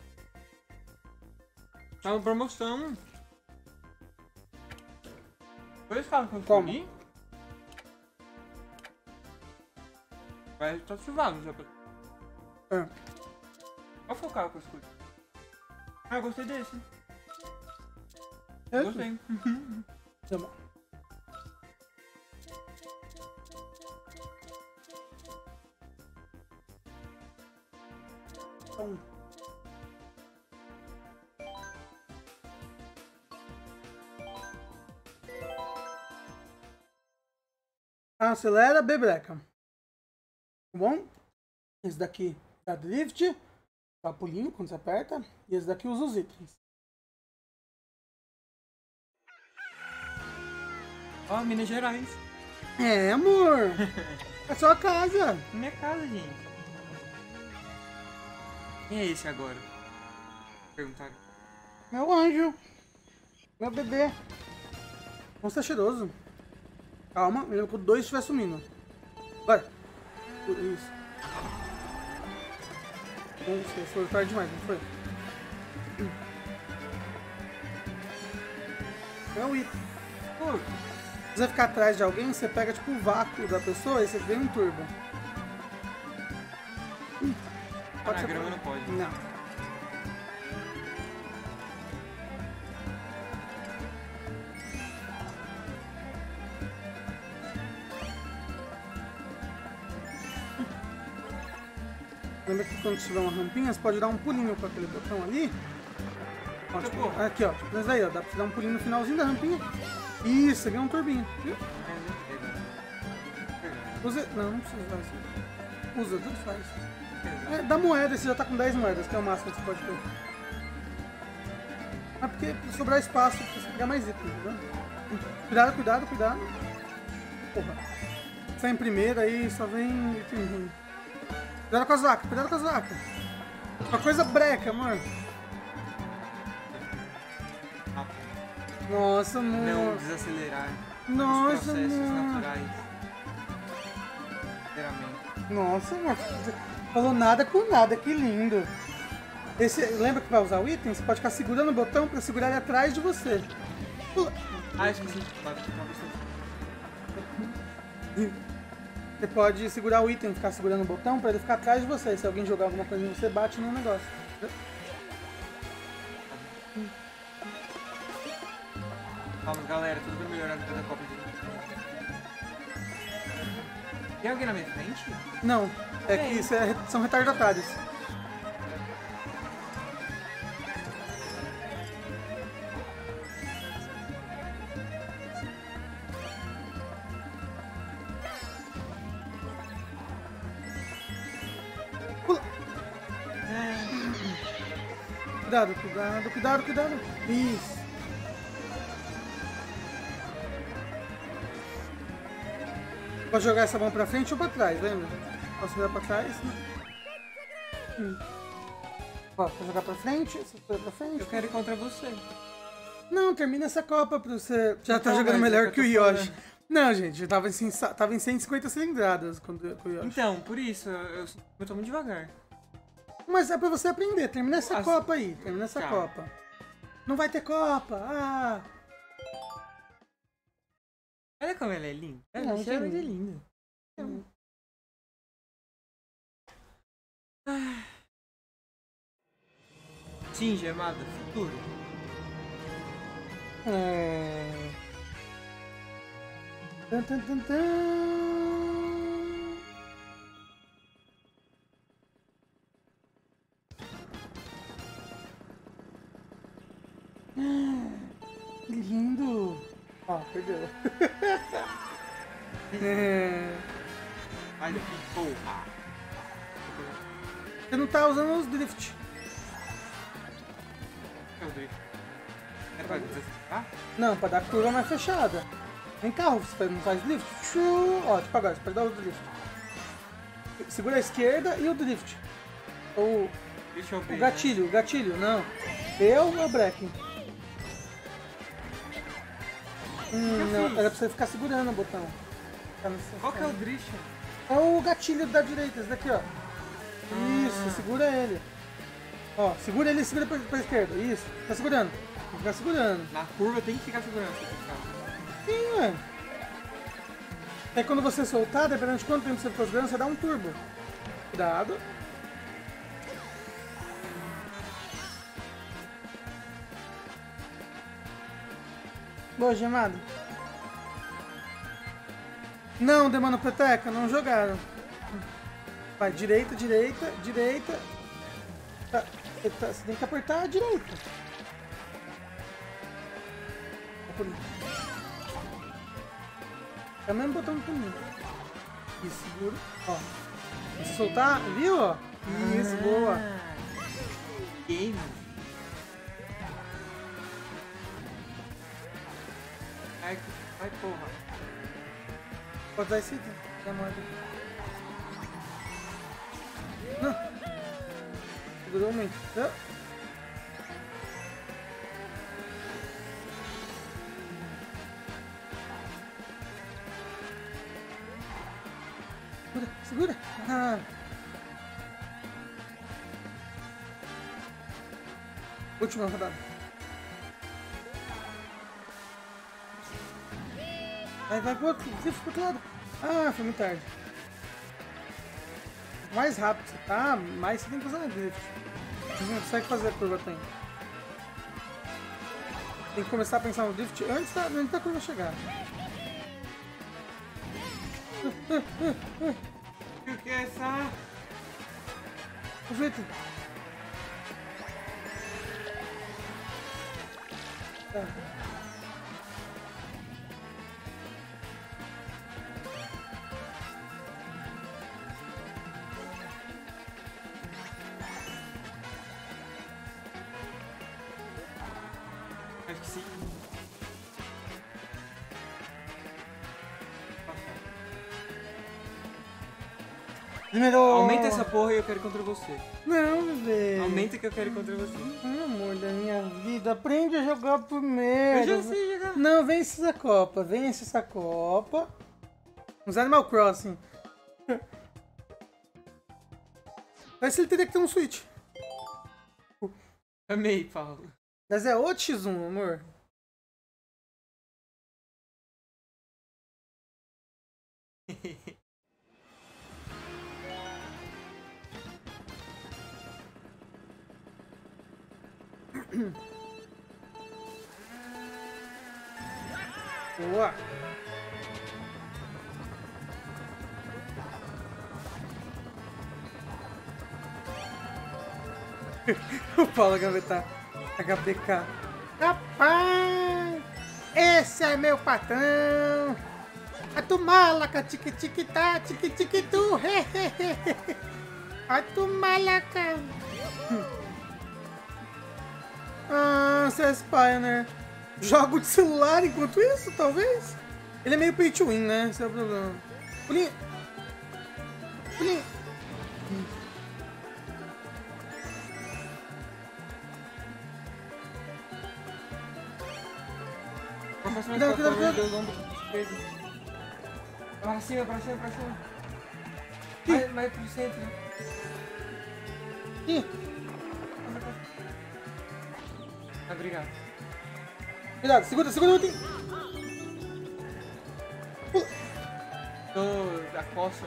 Tá uma promoção. Foi esse carro que eu Como? escolhi? Vai tá ativado já. É. Qual foi o carro que eu escolhi? Ah, eu gostei desse. É? Gostei. Tá bom. Então, acelera, bebreca. Tá bom? Esse daqui dá drift, dá pulinho quando você aperta. E esse daqui usa os itens. Ó, Minas Gerais. É, amor. É sua casa. Minha casa, gente. Quem é esse agora? Perguntaram. Meu anjo. Meu bebê. Vamos ser cheiroso. Calma, me lembro que o dois estiver sumindo. Vai. Isso. Nossa, foi tarde demais, não foi? É o item. Se você ficar atrás de alguém, você pega tipo o vácuo da pessoa e você ganha um turbo. Hum, Ah, na grama não pode. Não. Lembra que quando tiver uma rampinha, você pode dar um pulinho com aquele botão ali. Ó, tipo, Tipo? aqui, ó. Tipo, nesse daí, ó. Dá pra você dar um pulinho no finalzinho da rampinha. Isso, você ganha um turbinho. Viu? Usa... Não, não precisa usar assim. Usa, tudo faz. É, dá moeda, você já tá com dez moedas, que é o máximo que você pode ter. Ah, porque sobrar espaço pra você pegar mais itens, entendeu? Cuidado, cuidado, cuidado. Porra. Você tá em primeiro, aí só vem item ruim. Cuidado com as vacas, cuidado com as vacas. Uma coisa breca, amor. Nossa, amor. Não desacelerar. Nossa, Os processos amor. naturais. Sinceramente. Nossa, amor. Você falou nada com nada, que lindo. Esse, lembra que vai usar o item? Você pode ficar segurando o botão pra segurar ele atrás de você. Pula. Ah, esqueci. Pode ficar você. Você pode segurar o item, ficar segurando o botão pra ele ficar atrás de você. Se alguém jogar alguma coisa em você, bate no negócio. Vamos, galera, tudo vai melhorar depois da Copa de... Tem alguém na minha frente? Não, é que isso é- são retardatários. Cuidado, cuidado, cuidado, cuidado. Isso. Pode jogar essa mão pra frente ou pra trás, lembra? Posso jogar pra trás? Hum. Ó, pode jogar pra frente, você foi pra frente. Eu quero ir contra você. Não, termina essa Copa pra você. Já Então, tá jogando mas é melhor que que o eu tô Yoshi. falando. Não, gente, eu tava em, cem- tava em cento e cinquenta cilindradas quando com o Yoshi. Então, por isso, eu, eu, eu tô muito devagar. Mas é pra você aprender, termina essa As- Copa aí, termina essa Tá. Copa. Não vai ter Copa, ah... Olha como ela é linda. Ela Não, é cheia que de linda. Hum. Sim, gemada, futuro. É... Tan, tan, tan, tan. Que lindo! Ó, perdeu. É... Olha que porra. Você não tá usando os drift. Meu Deus. É pra desacelerar? Não, pra dar curva mais fechada. Em carro, você faz- não faz drift? Tchu! Ó, tipo agora, você pode dar o drift. Segura a esquerda e o drift. Ou Deixa eu ver. o gatilho, o gatilho, não. Eu ou break? Hum, eu não, fiz? era pra você ficar segurando o botão. Tá nessa- Qual que é o drift? É o gatilho da direita, esse daqui, ó. Isso, segura ele. Ó, segura ele e segura pra, pra esquerda. Isso, tá segurando. Tem que ficar segurando. Na curva tem que ficar segurando. Tem que ficar. Sim, ué. Aí quando você soltar, dependendo de quanto tempo você ficou segurando, você dá um turbo. Cuidado. Boa, gemado. Não, Demônio Peteca, não jogaram. Vai, direita, direita, direita. Tá, tá, você tem que apertar a direita. É por isso. É o mesmo botão que mim. E segura. Ó. Se soltar, viu? Ó? Isso, boa. Game. Ai, que- ai, porra. Pode dar esse item. Dá uma olhada. Não. Segurou muito. Não. Segura, segura. Ah. Última rodada. Vai, vai pro outro, drift pro outro lado. Ah, foi muito tarde. Mais rápido você tá, mais você tem que usar o drift. Você não consegue fazer a curva tem. Tem que começar a pensar no drift antes da, antes da curva chegar. O que é essa? Aproveita. Tá. Acho que sim. Primeiro... Aumenta essa porra e eu quero ir contra você. Não, velho. Aumenta que eu quero ir contra você. Ai, amor da minha vida, aprende a jogar primeiro. Eu já sei jogar. Não, vence essa Copa, vence essa Copa. Uns Animal Crossing. Parece que ele teria que ter um Switch. Amei, Paulo. Mas é outro xis um, amor. Boa. O Paulo Gavetar. H B K. Rapaz! Esse é meu patrão! A tu malaca, tique tique tá, tique tique tu, A tu malaca! Master Spire, jogo de celular enquanto isso, talvez? Ele é meio pay to win, né? Esse é o problema. Pulinho. Pulinho. Cuidado, cuidado, cuidado. Pra cima, pra cima, pra cima. Vai, vai pro centro. Ih. Obrigado. Cuidado, segura, segura o item. Pula. Tô da costa.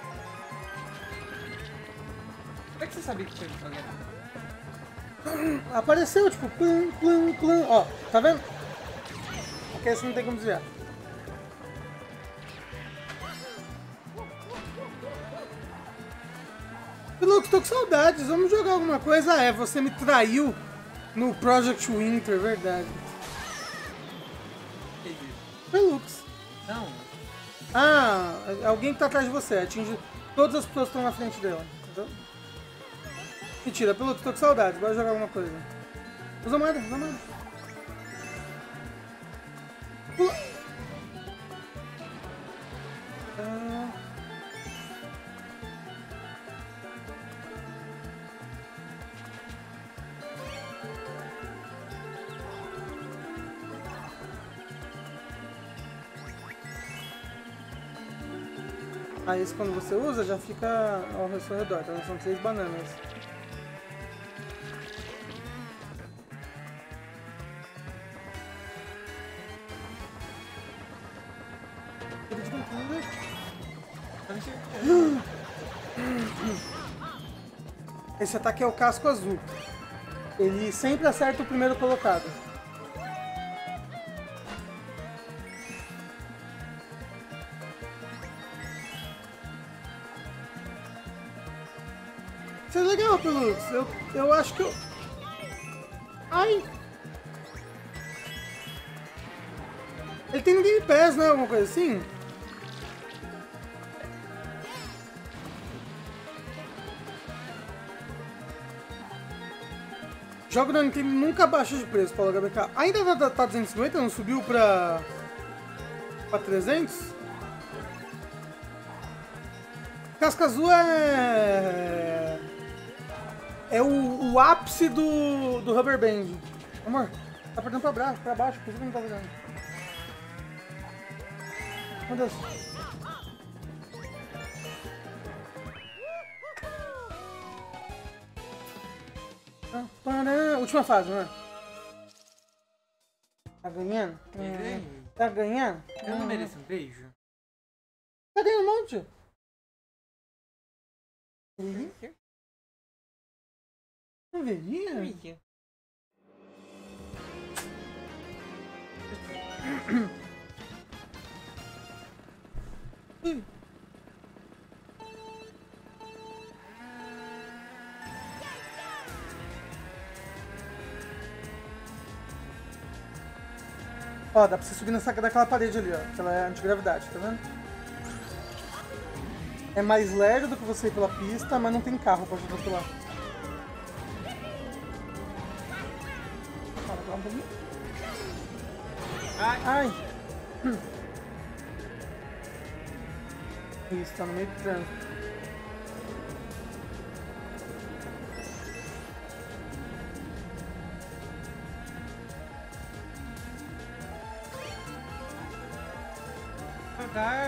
Como é que você sabia que tinha alguém? Apareceu, tipo, plum, plum, plum. Ó, tá vendo? Aqui esse não tem como desviar. Lux, tô com saudades. Vamos jogar alguma coisa? Ah, é, você me traiu no Project Winter, verdade. Foi Lux. Não. Ah, alguém que tá atrás de você. Atinge todas as pessoas que estão na frente dela. Entendeu? Mentira, Pelux, tô com saudades. Bora jogar alguma coisa. Usa moeda, usa moeda. Pula. Ah. Aí esse quando você usa já fica ao seu redor, então são três bananas. Esse ataque é o casco azul. Ele sempre acerta o primeiro colocado. Isso é legal, Pelux. Eu, eu acho que eu... Ai! Ele tem no Game Pass, né? Alguma coisa assim? Jogo da Nintendo nunca baixou de preço, Paulo H B K. Ainda tá, tá duzentos e cinquenta? Não subiu pra... pra trezentos? Casca Azul é... É o, o ápice do, do Rubber Band. Amor, tá apertando pra baixo, pra baixo, por isso que não tá vendo. Meu Deus. Última fase, né? Tá ganhando? Hum. Tá ganhando? Eu não mereço um beijo? Tá ganhando um monte. Uhum. Não veria? Hum. Ó, dá pra você subir nessa, daquela parede ali, ó. Aquela é antigravidade, tá vendo? É mais lerdo do que você ir pela pista, mas não tem carro pra ajudar pular. Fala, pular um pouquinho. Ai! Ai! Hum. Isso, tá no meio do trânsito. Devagar.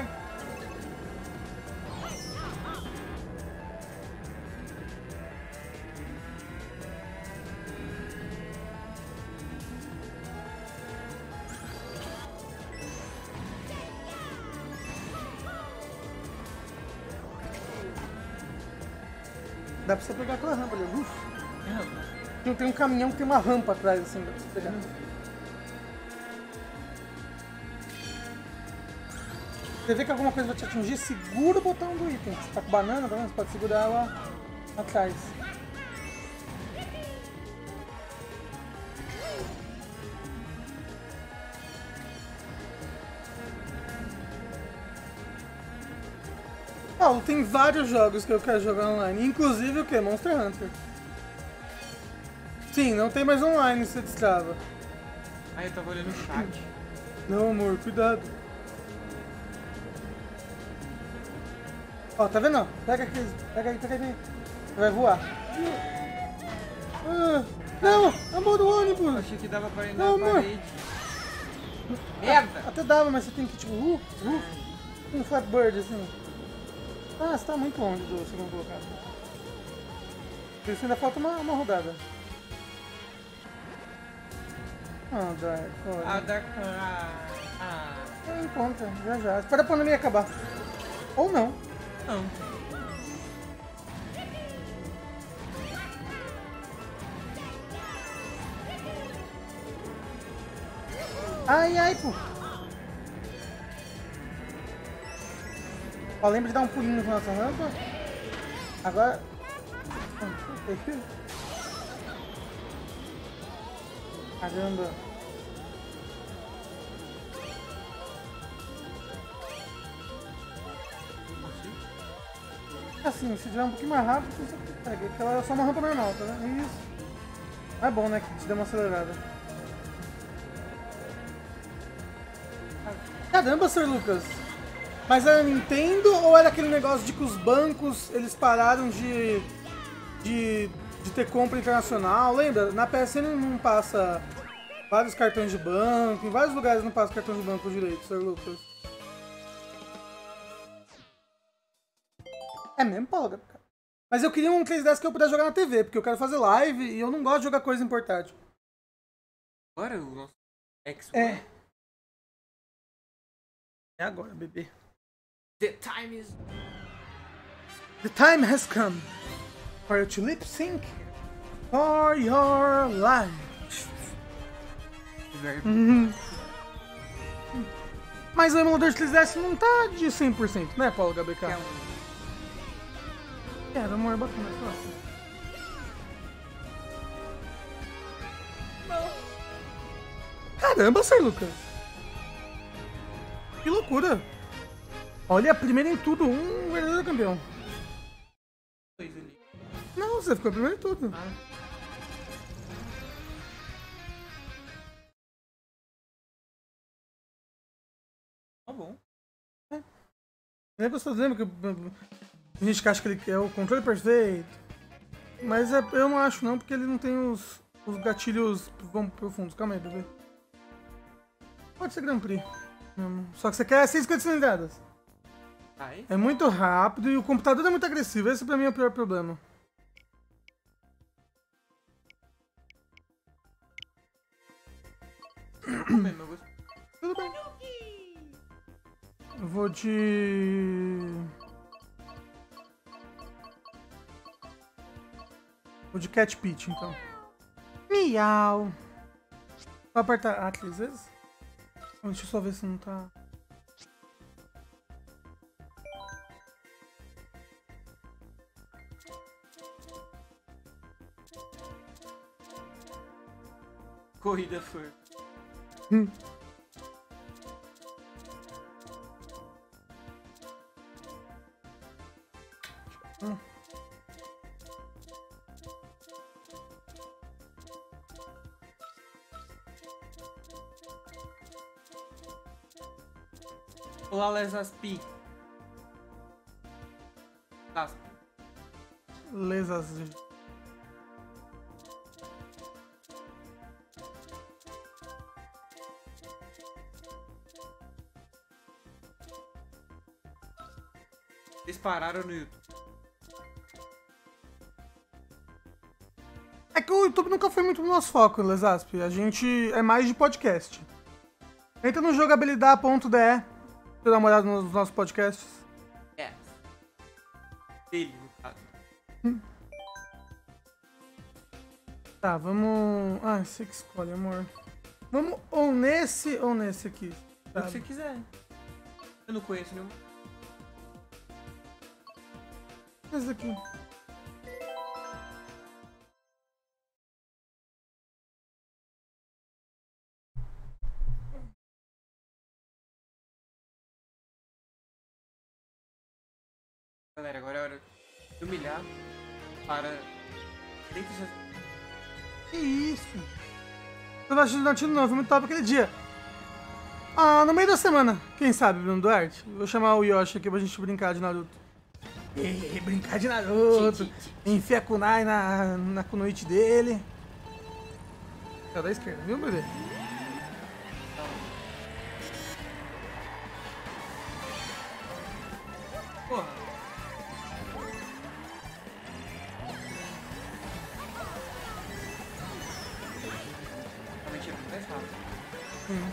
Dá pra você pegar aquela rampa ali, uf. Não. Tem, tem um caminhão que tem uma rampa atrás, assim, dá pra você pegar. Você vê que alguma coisa vai te atingir, segura o botão do item. Você tá com banana, tá vendo? Você pode segurar ela atrás. Paulo, tem vários jogos que eu quero jogar online, inclusive o que? Monster Hunter. Sim, não tem mais online, você destrava. Ah, eu tava olhando o chat. Não, amor, cuidado. Ó, tá vendo? Ó? Pega aqui, pega aí, pega aí. Vai voar. Ah, não, amor do ônibus. Eu achei que dava pra ir na Não, amor. parede. Merda! Até dava, mas você tem que tipo, uh, uh, um Flappy Bird assim. Ah, você tá muito longe do segundo colocado. Por isso ainda falta uma, uma rodada. Ah, Dark, olha. Ah, Dark. Ah. Ah. É, encontra, já já. Espera a pandemia acabar. Ou não. Não. Ai, ai, pô. Ó, lembra de dar um pulinho na nossa rampa. Agora... Caramba. Assim, se tiver um pouquinho mais rápido, você pega. Aquela é só uma rampa normal, tá vendo? Isso. É bom, né? Que te dê uma acelerada. Caramba, senhor Lucas. Mas era Nintendo ou era aquele negócio de que os bancos, eles pararam de, de, de ter compra internacional? Lembra? Na P S N não passa vários cartões de banco, em vários lugares não passa cartão de banco direito, senhor Lucas. É mesmo, Paulo? Mas eu queria um três D S que eu pudesse jogar na T V, porque eu quero fazer live e eu não gosto de jogar coisa em portátil. Agora o nosso X É. É agora, bebê. The time is. The time has come for you to lip sync for your life. Very... Uhum. Mas o emulador de três D S não tá de cem por cento, né, Paulo H B K? É um... É, amor, é bacana. Caramba, senhor Lucas. Que loucura. Olha, primeiro em tudo, um verdadeiro campeão. Dois ali. Não, você ficou primeiro em tudo. Ah. Tá bom. É, você tá dizendo que a gente que acha que ele é o controle perfeito. Mas é, eu não acho não, porque ele não tem os, os gatilhos vamos, profundos. Calma aí, bebê. Pode ser Grand Prix. Só que você quer cento e cinquenta cilindradas. Ai. É muito rápido e o computador é muito agressivo. Esse pra mim é o pior problema. Tudo bem, meu gosto. Tudo bem. Eu vou de... Vou de Cat Peach, então. Miau. Vou apertar A três vezes? Deixa eu só ver se não tá... Corrida foi. Hum. Hum. Olá, Lesaspi. Asp. Lesas. Eles pararam no YouTube. É que o YouTube nunca foi muito no nosso foco, Lesasp. A gente é mais de podcast. Entra no jogabilidade ponto d e pra dar uma olhada nos nossos podcasts. É. Dele, no caso. Tá, vamos... Ah, você que escolhe, amor. Vamos ou nesse ou nesse aqui. O Tá. que você quiser. Eu não conheço nenhum. Esse daqui. Galera, agora é hora de humilhar para... Dentro de... Que isso? Eu não acho divertido não, foi muito top aquele dia. Ah, no meio da semana, quem sabe, Bruno Duarte? Vou chamar o Yoshi aqui pra gente brincar de Naruto. E, brincar de Naruto. Enfia a kunai na, na kunoichi dele. É da esquerda, viu, bebê? Porra. Realmente é muito mais rápido. Hum.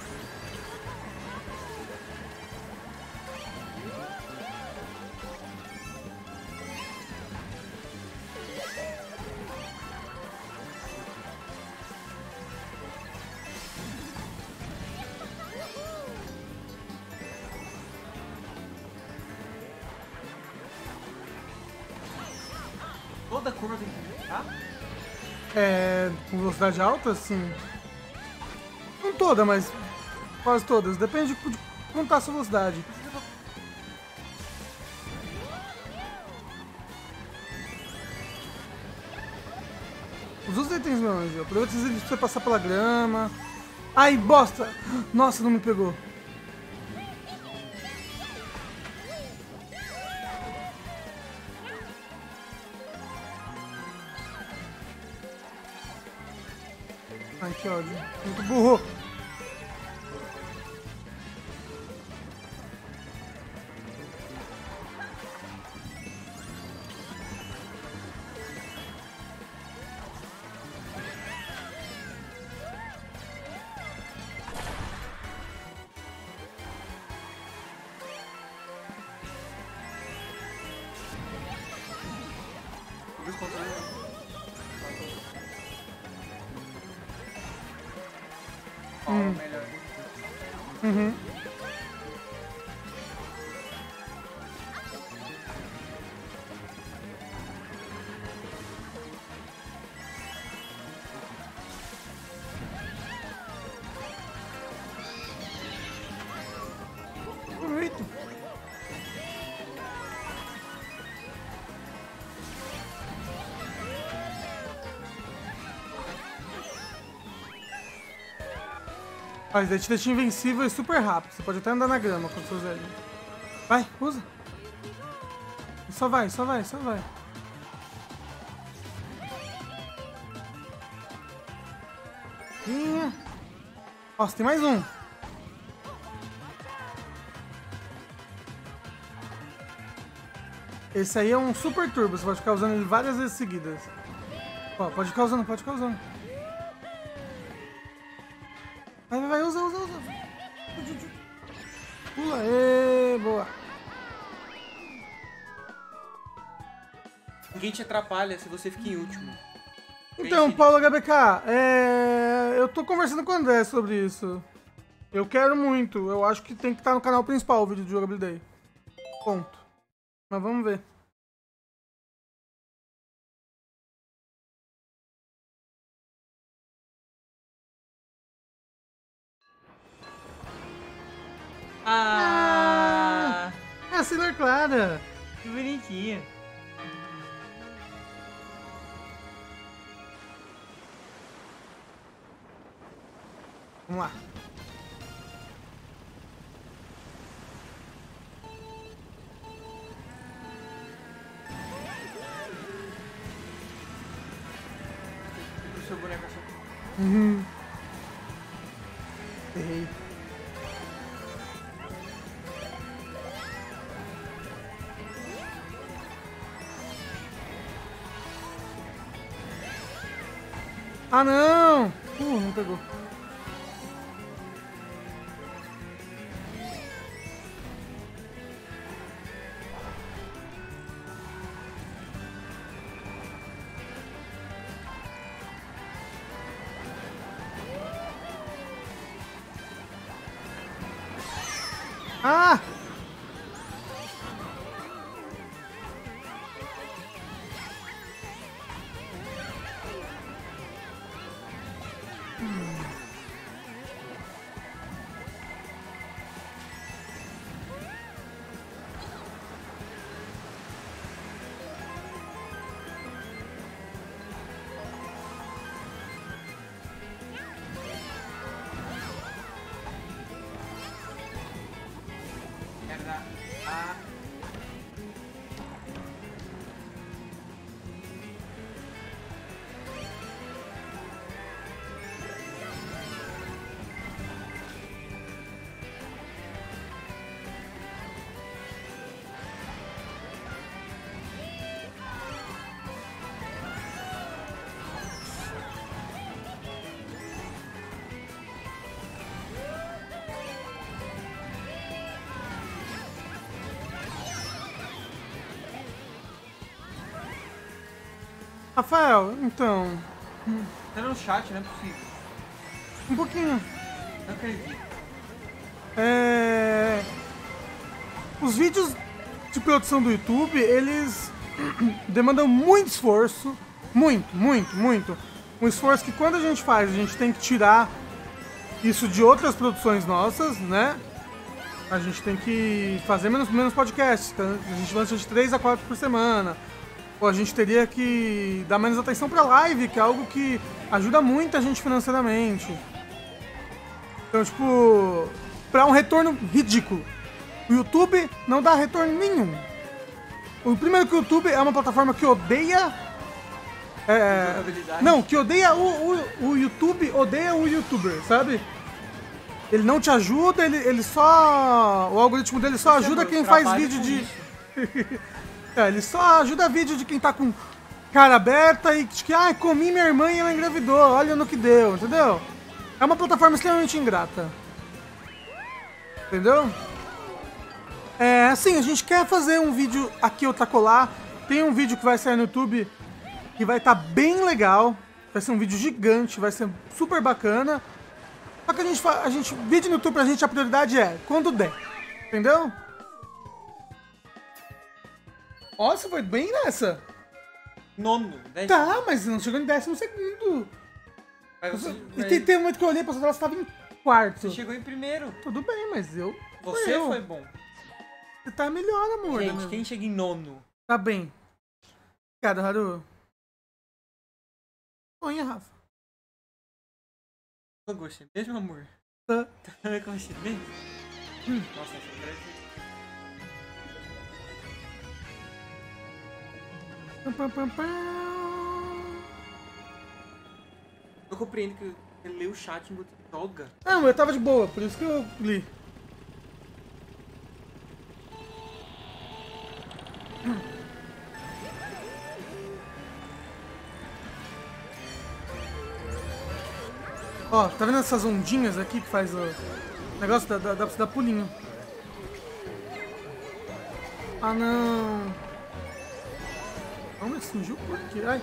Toda curva tem que brincar? É, com velocidade alta, sim. Não toda, mas quase todas. Depende de, de quanto tá a sua velocidade. Usa os itens, meu anjo. Aproveita eles pra você passar pela grama. Ai, bosta! Nossa, não me pegou. Ai, que ódio. Muito burro. Os controles. Ó, Hum. melhor. Uhum. Bonito. Mas ele te deixa invencível e super rápido. Você pode até andar na grama com seus velhos. Vai, usa. Só vai, só vai, só vai. Minha. Nossa, tem mais um. Esse aí é um super turbo. Você pode ficar usando ele várias vezes seguidas. Ó, pode ficar usando, pode ficar usando. Vai, vai, vai, usa, usa, usa. Pula, ê, boa. Ninguém te atrapalha se você fica em último. Então, Pense Paulo H B K, é... eu tô conversando com o André sobre isso. Eu quero muito. Eu acho que tem que estar no canal principal o vídeo de jogabilidade. Ponto. Mas vamos ver. Ah, É a Sailor Clara. que bonitinho. Vamos lá. O seu boneco assim. Uhum. Errei. Ah, não! Uh, não pegou. Ah! Rafael, então, Tá no chat, não é possível. um pouquinho. Não acredito. É... Os vídeos de produção do YouTube, eles demandam muito esforço. Muito, muito, muito. Um esforço que quando a gente faz, a gente tem que tirar isso de outras produções nossas, né? A gente tem que fazer menos, menos podcasts. Tá? A gente lança de três a quatro por semana. Ou a gente teria que dar menos atenção pra live, que é algo que ajuda muito a gente financeiramente. Então, tipo, pra um retorno ridículo. O YouTube não dá retorno nenhum. O primeiro que o YouTube é uma plataforma que odeia... É, Jogabilidade. não, que odeia o, o, o YouTube, odeia o YouTuber, sabe? Ele não te ajuda, ele, ele só... O algoritmo dele só Isso é ajuda meu quem faz trabalho vídeo com de... isso. É, ele só ajuda vídeo de quem tá com cara aberta e que, ah, comi minha irmã e ela engravidou, olha no que deu, entendeu? É uma plataforma extremamente ingrata. Entendeu? É, assim, a gente quer fazer um vídeo aqui ou tacolá. Tem um vídeo que vai sair no YouTube que vai estar bem legal. Vai ser um vídeo gigante, vai ser super bacana. Só que a gente, fa- a gente, vídeo no YouTube pra gente a prioridade é quando der. Entendeu? Ó, você foi bem nessa. Nono, dez. Tá, mas não chegou em décimo segundo. Mas você, E mas tem, tem um momento que eu olhei pra sua tela, você tava em quarto. você chegou em primeiro. Tudo bem, mas eu... Você eu. foi bom. Você tá melhor, amor. Gente, né? quem chega em nono? Tá bem. Obrigado, Haru. Sonha, Rafa. Eu gostei mesmo, amor? Tá. Eu gostei mesmo? Hum. Nossa, essa parece... Pam, pam, pam, pam. Eu compreendo que ele lê o chat enquanto joga. Não, eu tava de boa, por isso que eu li. Ó, tá vendo essas ondinhas aqui que faz o negócio? Dá, dá, dá pra você dar pulinho. Ah, não. Calma, surgiu por quê? Ai.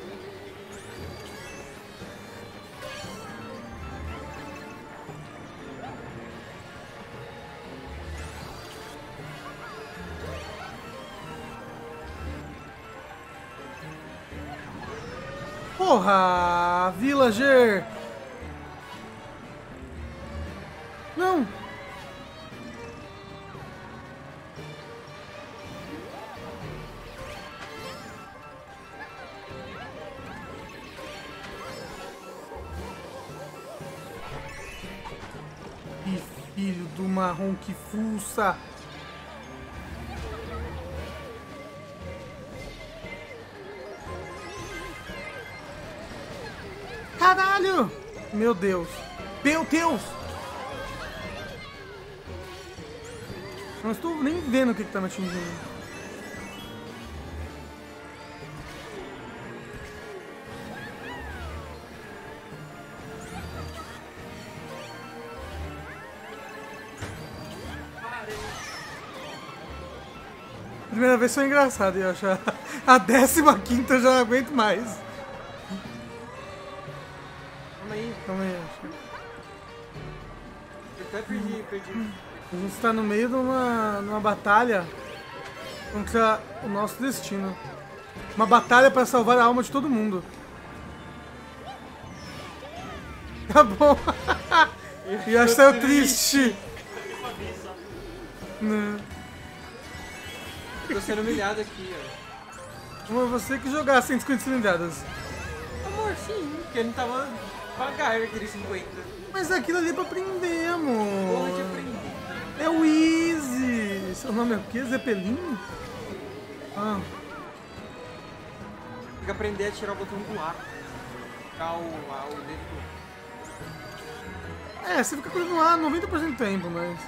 Porra, Villager! Não! Que filho do marrom que fuça! Caralho! Meu Deus! Meu Deus! Não estou nem vendo o que, que tá me atingindo. Primeira vez foi engraçado, eu acho. A décima quinta eu já não aguento mais. Calma aí, Calma aí, acho. eu até perdi, perdi. A gente está no meio de uma, numa batalha contra o nosso destino. Uma batalha para salvar a alma de todo mundo. Tá bom. E eu acho que saiu triste. Não. Tô sendo humilhado aqui, ó. Amor, você que jogar cento e cinquenta cilindradas. Amor, sim, porque ele tava devagar aquele cinquenta. Mas aquilo ali é pra aprender, Porra de amor. aprender. É o Easy. Seu nome é o quê? Zeppelin? Ah. Tem que aprender a tirar o botão do ar. Tirar o, a, o dedo do... É, você fica com ele no ar noventa por cento do tempo, mas...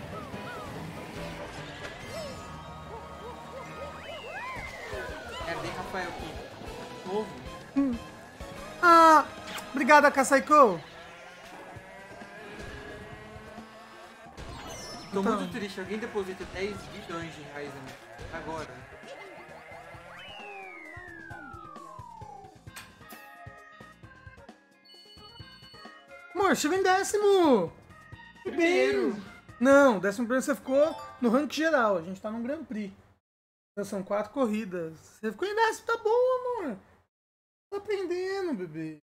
Merda, hein? Ah, obrigada, Kasaiko. Tô Então. muito triste. Alguém deposita dez bilhões de reais na minha conta agora. Amor, chegou em décimo. Que Primeiro. bem. Não, décimo primeiro você ficou no ranking geral. A gente tá num Grand Prix. Então são quatro corridas. Você ficou em décimo, tá bom, amor. Tá aprendendo, bebê.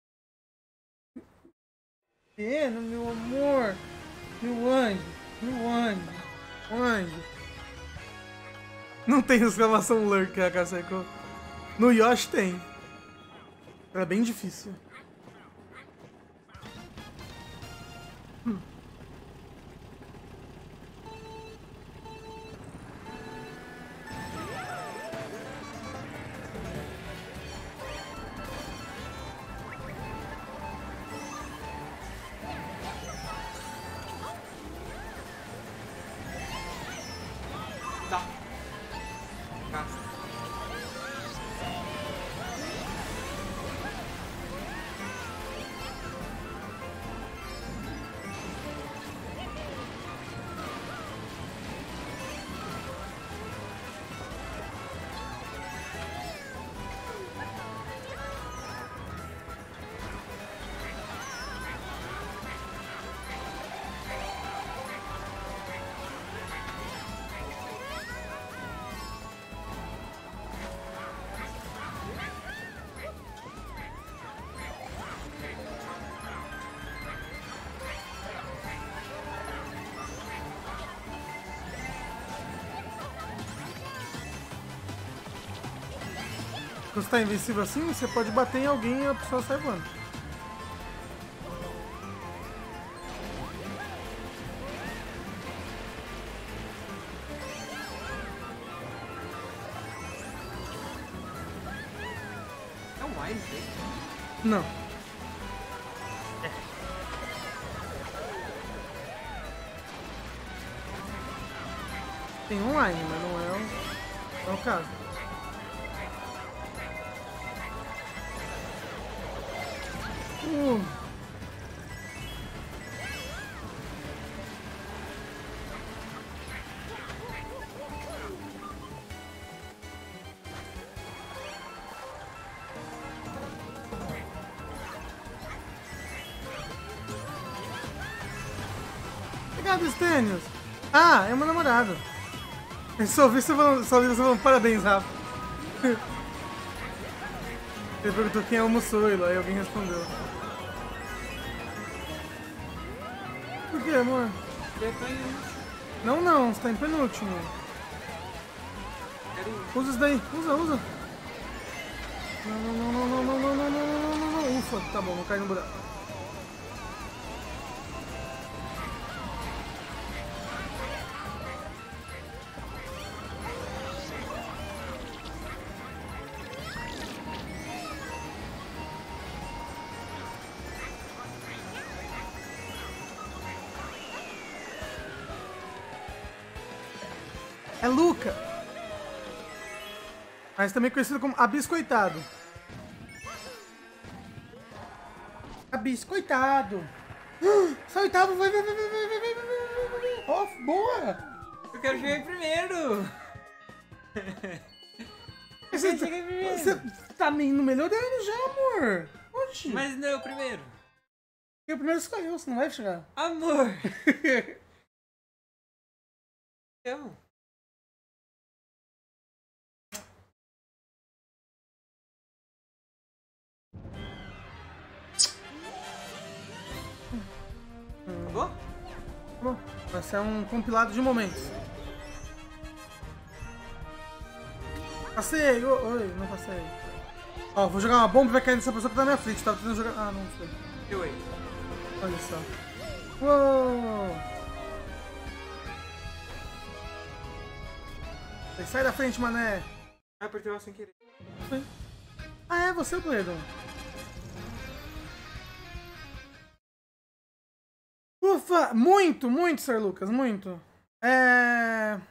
Aprendendo, meu amor. Meu anjo. Meu anjo. Anjo. Não tem exclamação lurk, a Kasaiko. No Yoshi tem. Era bem difícil. Hum. Tá. Gasta. Quando você tá invencível assim, você pode bater em alguém e a pessoa sai voando. É um Wise, hein? Não. Tem online, mas não é o, não é o caso. Uh. Obrigado, Stênios. Ah, é meu namorado. Eu só ouvi você falando, só ouvi você falando parabéns, Rafa. Ele perguntou quem almoçou e lá, e alguém respondeu. Por que, amor? Eu tô em... Não, não, você tá em penúltimo. Quero... Usa isso daí, usa, usa. Não, não, não, não, não, não, não, não, não, não, não, não. Ufa, tá bom, não cai no buraco. É Luca, mas também conhecido como Abiscoitado. Abiscoitado. Só oitavo, vai, vai, vai, vai, vai, vai, vai, vai, vai, vai. Off, boa. Eu quero chegar em primeiro! Você, Eu cheguei primeiro. você tá indo melhorando já, amor. Oxi. Mas não é o primeiro. E o primeiro saiu, você não vai chegar. Amor! Eu. Acabou? Bom, vai ser um compilado de momentos. Passei! Oi, oi, não passei. Ó, vou jogar uma bomba e vai cair nessa pessoa que tá na minha frente. Tava tentando jogar. Ah, não foi. Eu aí. Olha só. Uou! Sai da frente, mané! Ah, apertei o sem querer. Ah, é você, Bledo? Ufa! Muito, muito, Sir Lucas, muito. É...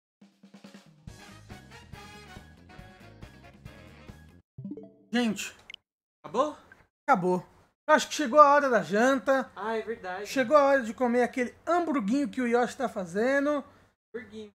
Gente, Acabou? Acabou. Eu acho que chegou a hora da janta. Ah, é verdade. Chegou a hora de comer aquele hamburguinho que o Yoshi tá fazendo. Burguinho.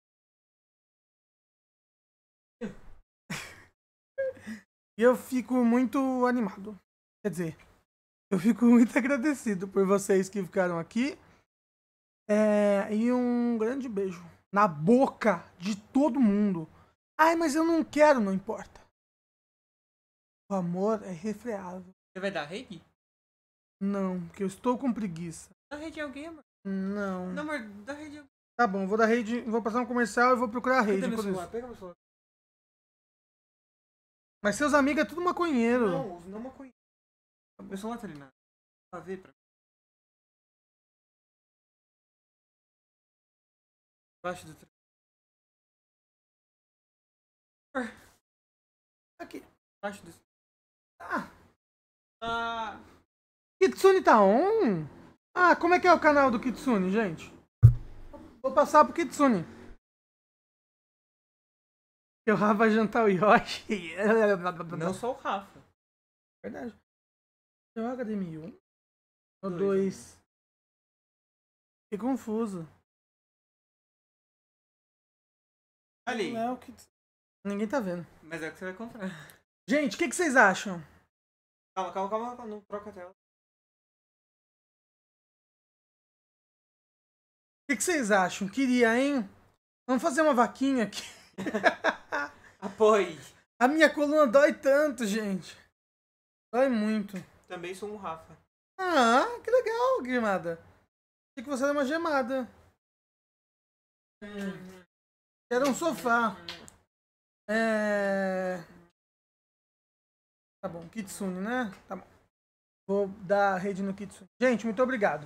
E eu fico muito animado. Quer dizer, eu fico muito agradecido por vocês que ficaram aqui. É, e um grande beijo na boca de todo mundo. Ai, mas eu não quero, não importa. O amor é irrefreável. Você vai dar rede? Não, porque eu estou com preguiça. Dá rede a alguém, amor. Não. Não, amor, dá rede a alguém. Tá bom, vou dar rede, vou passar um comercial e vou procurar a rede. Cadê meu por celular? isso. Pega meu celular. Mas seus amigos é tudo maconheiro. Não, não uma coisa. Meu celular tá ali na... Pra ver, pra... Baixo do... Aqui. Baixo do... Ah, Ah... Kitsune tá on? Ah, como é que é o canal do Kitsune, gente? Vou passar pro Kitsune. Eu vai jantar o Yoshi. Não só o Rafa. Verdade. É o H D M I um? O Dois, dois. Fiquei confuso. Ali. Não é o Kitsune. Ninguém tá vendo. Mas é o que você vai comprar. Gente, o que, que vocês acham? Calma, calma, calma, calma. Não troca a tela. O que, que vocês acham? Queria, hein? Vamos fazer uma vaquinha aqui. Apoie. A minha coluna dói tanto, gente. Dói muito. Também sou um Rafa. Ah, que legal, gemada. Achei que você era uma gemada. Era um sofá. É... Tá bom, Kitsune, né? Tá bom. Vou dar rede no Kitsune. Gente, muito obrigado.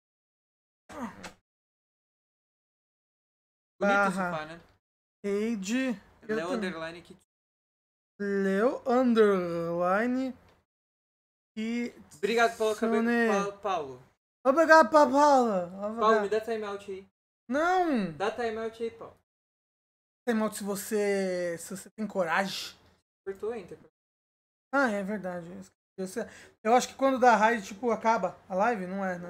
Bonito Barra. esse sofá, né? Rede. eu Leo também. Underline aqui. Leo Underline. E. Obrigado pelo cabelo, Sone. Paulo. Paulo. Obrigado, Paula. Paulo, me dá timeout aí. Não! Dá timeout aí, Paulo. Tem mal se você. Se você tem coragem. Apertou enter. Ah, é verdade. Eu, sei- eu acho que quando dá raid, tipo, acaba a live, não é, né?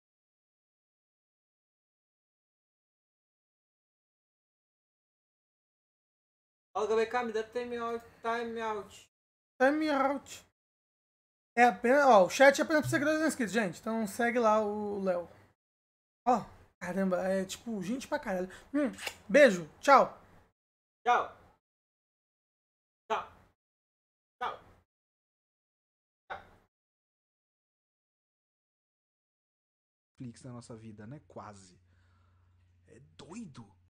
Paulo G B K, me dá timeout. Timeout. Time out. É apenas. Ó, o chat é apenas pra seguidores inscritos, gente. Então segue lá o Léo. Ó, caramba, é tipo, gente pra caralho. Hum, beijo, tchau. Tchau. Tchau. Tchau. Netflix na nossa vida, né? Quase. É doido.